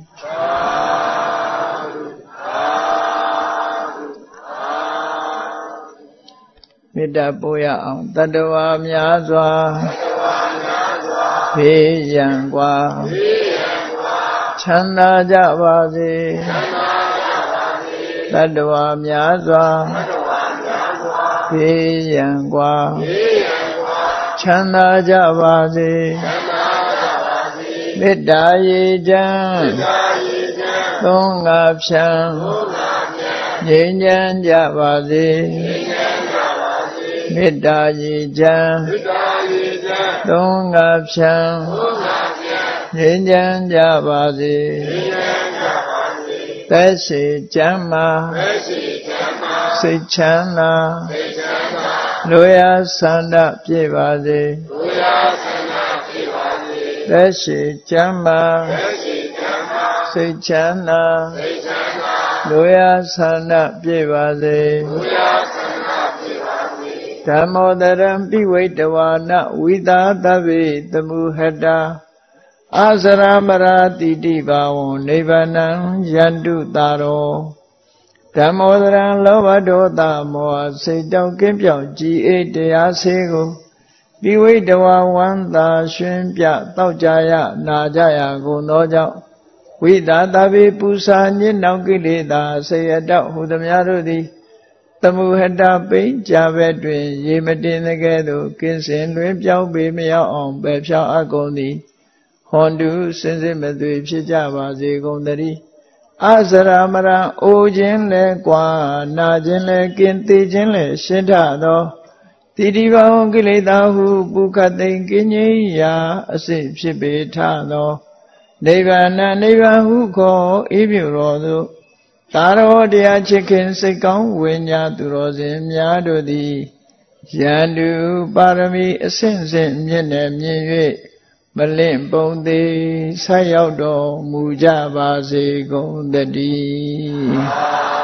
S1: Mida Boya, Tadawa Miazwa, Piyangwa, Chanda Javazi. Tadwa Myazwa Piyangwa Chanda Javazi Vidayi Jan Tungapshan Jinjan Javazi Vidayi Jan Tungapshan Jinjan Javazi Tesi Jama Sichana Loya Sanda Pivazi Tesi Jama Sichana Loya Sanda Pivazi Damodaram Pivaitavana Vidatavi Tamuhada Asaramara Didivaon Nivanam Yandu Taro Damodaran Lovado Damo Sedon Kimpyo G A Dea Sego ပိဝိတဝဝန္တာရှင်ပြတောက်ကြရနာကြရကုန်သောကြောင့်ဝိတာတပိပူဇာညစ်နောက်ကိလေသာဆေယတောက်ဟူသည်များတို့သည်သမုဟတပိဉ္ကြဘက်တွင်ရေမတင်တဲ့ကဲ့သို့ကင်းစင်လွင်ပြောင်းပေမရောက်အောင်ပယ်ဖြောင်းအပ်ကုန်သည်ဟွန်တုစင်စစ်မသွေဖြစ်ကြပါစေကုန်သတည်းအစရမရအိုခြင်းလဲကွာနာခြင်းလဲကင်းသေးခြင်းလဲရှင်းထသောတိတိဘောင်ကိလေသာဟုပုခတ်သိင်ကင်းငြိမ်းရာအစစ်ဖြစ်ပေထသောနိဗ္ဗာန်နိဗ္ဗာန်ဟုခေါ်ဤပြုတော်သို့သာရောတရားချစ်ခင်စိတ်ကောင်းဝိညာသူတော်စင်များတို့သည်ယန္တုပါရမီအဆင့်ဆင့်မြင့်နေမြင့်၍မလင့်ပုံသေးဆက်ရောက်တော်မူကြပါစေကုန်သတည်း